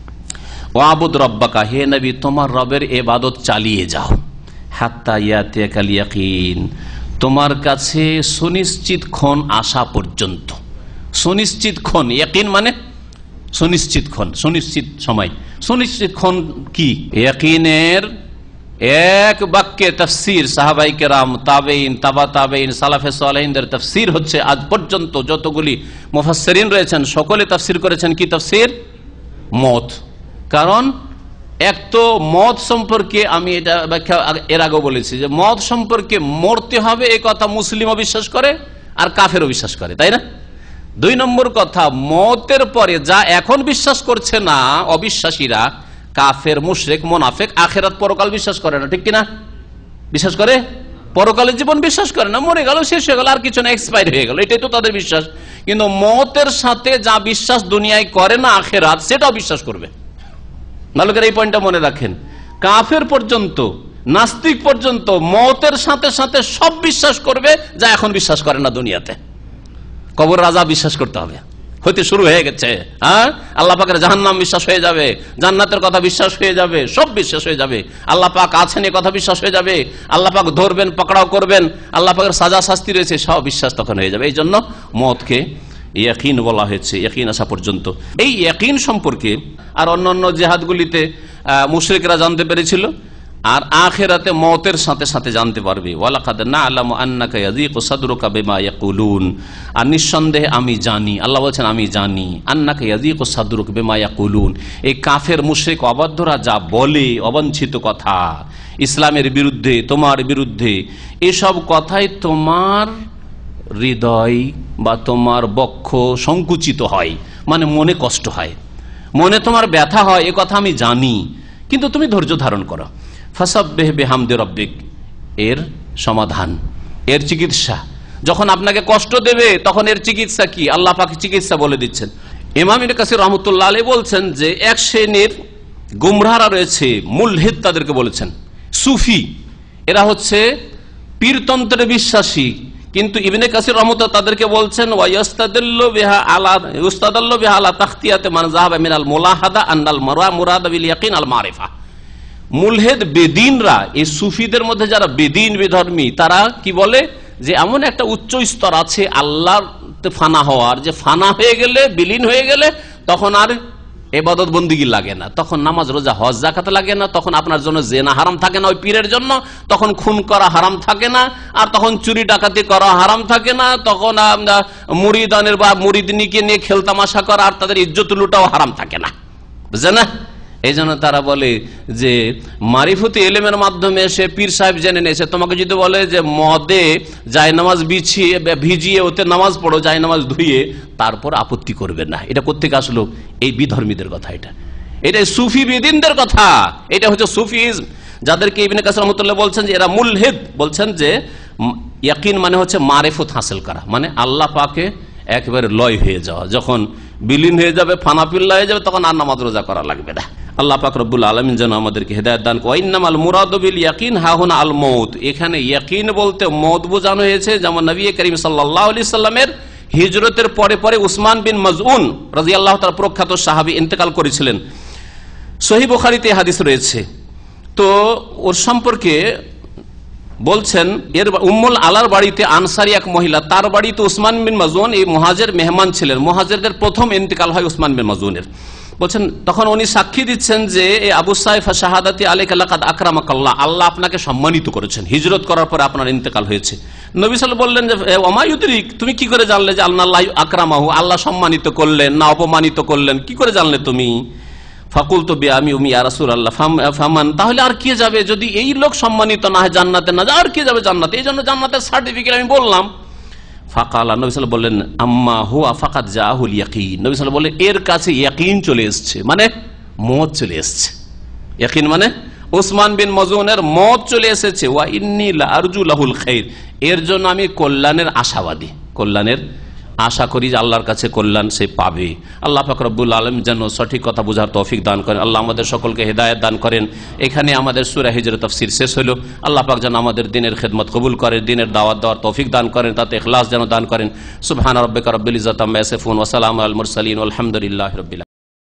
ওয়াবুদ রাব্বাকা, হে নবী তোমার রবের ইবাদত চালিয়ে যাও, হাত্তা ইয়াতিয়াকাল ইয়াকিন, তোমার কাছে সুনিশ্চিত ক্ষণ আসা পর্যন্ত। সুনিশ্চিত ক্ষণ, ইয়াকিন মানে সুনিশ্চিত ক্ষণ, সুনিশ্চিত সময়। সুনিশ্চিত ক্ষণ কি? ইয়াকিনের এক বাক্যে তাফসীর সাহাবায়ে কেরাম, তাবেঈন, তাবা তাবেঈন, সালাফে সালেহিনদের তাফসীর হচ্ছে আজ পর্যন্ত যতগুলি মুফাসসিরিন রয়েছেন সকলে তাফসীর করেছেন কি তাফসীর? মত। কারণ এক তো মত সম্পর্কে আমি এটা ব্যাখ্যা এর আগেও বলেছি যে মত সম্পর্কে মরতে হবে এই কথা মুসলিমও বিশ্বাস করে আর কাফেরও বিশ্বাস করে, তাই না? দুই নম্বর কথা, মতের পরে যা এখন বিশ্বাস করছে না অবিশ্বাসীরা, কাফের, মুশরিক, মুনাফিক, আখিরাত পরকাল বিশ্বাস করে না, ঠিক কিনা? বিশ্বাস করে? পরকালের জীবন বিশ্বাস করে না, মরে গেল, শেষ হয়ে গেল, আর কিছু না, এক্সপায়ার হয়ে গেল, এটাই তো তাদের বিশ্বাস। কিন্তু মতের সাথে যা বিশ্বাস দুনিয়ায় করে না আখিরাত, সেটাও বিশ্বাস করবে। ভালো করে এই পয়েন্টটা মনে রাখেন। কাফের পর্যন্ত, নাস্তিক পর্যন্ত মতের সাথে সাথে সব বিশ্বাস করবে যা এখন বিশ্বাস করে না দুনিয়াতে। কবর রাজা বিশ্বাস করতে হবে, হইতে শুরু হয়ে গেছে। হ্যাঁ, আল্লাহ পাকের জাহান্নাম বিশ্বাস হয়ে যাবে, জান্নাতের কথা বিশ্বাস হয়ে যাবে, সব বিশ্বাস হয়ে যাবে। আল্লাহ পাক আছেন এ কথা বিশ্বাস হয়ে যাবে, আল্লাহ পাক ধরবেন, পাকড়াও করবেন, আল্লাহ পাকের সাজা শাস্তি রয়েছে, সব বিশ্বাস তখন হয়ে যাবে। এই জন্য মতকে ইয়াকিন বলা হয়েছে, ইয়াকিন আসা পর্যন্ত। এই ইয়াকিন সম্পর্কে আর অন্যান্য জিহাদগুলিতে মুশরিকরা জানতে পেরেছিল, আর আখিরাতে মতের সাথে সাথে জানতে পারবে। ওয়ালাকাদ না'লামু আন্নাকা ইয়াযীকু সাদরুকা বিমা ইয়াকুলুন, আর নিঃসন্দেহে আমি জানি, আল্লাহ বলছেন আমি জানি, আন্নাকা ইয়াযীকু সাদরুকা বিমা ইয়াকুলুন, এই কাফের মুশরিক অবাধ্যরা যা বলে অবাঞ্ছিত কথা ইসলামের বিরুদ্ধে, তোমার বিরুদ্ধে, এসব কথাই তোমার হৃদয় বা তোমার বক্ষ সংকুচিত হয়, মানে মনে কষ্ট হয়, মনে তোমার ব্যথা হয়, এ কথা আমি জানি, কিন্তু তুমি ধৈর্য ধারণ করো। ফাসাব্বিহ বিহামদি রাব্বিক, এর সমাধান, এর চিকিৎসা। যখন আপনাকে কষ্ট দেবে তখন এর চিকিৎসা কি? আল্লাহ পাক চিকিৎসা বলে দিচ্ছেন। ইমাম ইবনে কাসির রাহমাতুল্লাহ আলাইহি বলছেন যে এক শ্রেণীর গুমরাহরা রয়েছে, মুলহিদ তাদেরকে বলেছেন, সুফি, এরা হচ্ছে পীরতন্ত্রে বিশ্বাসী, কিন্তু ইবনে কাসির রাহমাতুল্লাহ তাদেরকে বলছেন ওয়ায়াস্তাদিল্লু বিহা আলা ইস্তাদাল্লু বিহা আলা তাখতিয়াতি মান যাহাবা মিনাল মুলাহাদা আন্নাল মারা মুরাদ বিল ইয়াকিন আল মারিফা। মুলহিদ বেদিনরা, এই সুফিদের মধ্যে যারা বেদিন বেধর্মী, তারা কি বলে যে এমন একটা উচ্চ স্তর আছে আল্লাহর ফানা হওয়ার, যে ফানা হয়ে গেলে, বিলীন হয়ে গেলে তখন আর ইবাদত বন্দেগী লাগে না, তখন নামাজ রোজা হজ যাকাত লাগে না, তখন আপনার জন্য জেনা হারাম থাকে না ওই পীরের জন্য, তখন খুন করা হারাম থাকে না, আর তখন চুরি ডাকাতি করা হারাম থাকে না, তখন মুরিদানের বা মুরিদনিকে নিয়ে খেলতামাশা করা আর তাদের ইজ্জত লুটাও হারাম থাকে না, বুঝলেন না? এই জন্য তারা বলে যে মারিফতি ইলমের মাধ্যমে সে পীর সাহেব জেনে নিয়েছে। তোমাকে যদি বলে যে মদে জায় নামাজ বিছিয়ে ভিজিয়ে ওতে নামাজ পড়ো, জায় নামাজ ধুইয়ে, তারপর আপত্তি করবে না। এটা কোত্থেকে আসলো? এই বিধর্মীদের কথা, এটা এটা সুফি বেদিনদের কথা, এটা হচ্ছে সুফিজম, যাদেরকে ইবনে কাসির রাহমাতুল্লাহ বলছেন যে এরা মুলহিদ। বলছেন যে ইয়াকিন মানে হচ্ছে মারিফত হাসিল করা, মানে আল্লাহ পাকে একেবারে লয় হয়ে যাওয়া, যখন বিলীন হয়ে যাবে, ফানাফিল্লা হয়ে যাবে, তখন আর নামাজ রোজা করা লাগবে না। আল্লাহ পাক রব্বুল আলামিন যেন আমাদেরকে হেদায়েত দান করেন। ইন্নামাল মুরাদু বিল ইয়াকিন হাহুনা আল মউত, এখানে ইয়াকিন বলতে মউত বোঝানো হয়েছে। যেমন নবী করিম সাল্লাল্লাহু আলাইহি সাল্লামের হিজরতের পরে পরে উসমান বিন মাজউন রাদিয়াল্লাহু তাআলা প্রখ্যাত সাহাবী ইন্তেকাল করেছিলেন, সহিহ বুখারীতে হাদিস রয়েছে। তো ওর সম্পর্কে বলছেন, এর উম্মুল আলার বাড়িতে আনসারী এক মহিলা, তার বাড়িতে উসমান বিন মাজউন এই মুহাজির মেহমান ছিলেন। মুহাজিরদের প্রথম ইন্তেকাল হয় উসমান বিন মাজউনের। বলছেন তখন উনি সাক্ষী দিচ্ছেন যে এ আবু সাইফ শাহাদাতি আলাইকা লাকাদ আকরামাকাল্লাহ, আল্লাহ আপনাকে সম্মানিত করেছেন, হিজরত করার পরে আপনার ইন্তেকাল হয়েছে। নবী সাল্লাল্লাহু আলাইহি ওয়াসাল্লাম বললেন যে ওমা ইউদরিক, তুমি কি করে জানলে যে আল্লাহ আকরামাহু, আল্লাহ সম্মানিত করলেন না অপমানিত করলেন, কি করে জানলে তুমি? ফাকুলতু বিআমি উমি ইয়া রাসূলুল্লাহ ফামান, তাহলে আর কে যাবে যদি এই লোক সম্মানিত না হয় জান্নাতে না যায়, আর কে যাবে জান্নাতে? এই জন্য জান্নাতের সার্টিফিকেট আমি বললাম। ফাকালা, নবী সাল্লাল্লাহু আলাইহি ওয়াসাল্লাম বললেন আম্মা হুয়া ফাকাদ জাআহুল ইয়াকিন, নবী সাল্লাল্লাহু আলাইহি ওয়াসাল্লাম বললেন এর কাছে ইয়াকিন চলে এসেছে, মানে মওত চলে এসেছে। ইয়াকিন মানে উসমান বিন মাজউনের মওত চলে এসেছে। ওয়া ইন্নী লা আরজু লাহুল খাইর, এর জন্য আমি কল্যাণের আশাবাদী, কল্যাণের আশা করি যে আল্লাহর কাছে কল্যাণ সে পাবে। আল্লাহ পাক রব্বুল আলামিন যেন সঠিক কথা বোঝার তৌফিক দান করেন। আল্লাহ আমাদের সকলকে হেদায়েত দান করেন। এখানে আমাদের সূরা হিজর তাফসীর শেষ হলো। আল্লাহ পাক যেন আমাদের দিনের খেদমত কবুল করেন, দিনের দাওয়াত দেওয়ার তৌফিক দান করেন, তাতে ইখলাস যেন দান করেন। সুবহান রাব্বিকা রব্বিল ইজ্জাতি আম্মা ইয়াসিফুন ওয়া সালামুন আলাল মুরসালিন ওয়ালহামদুলিল্লাহি রাব্বিল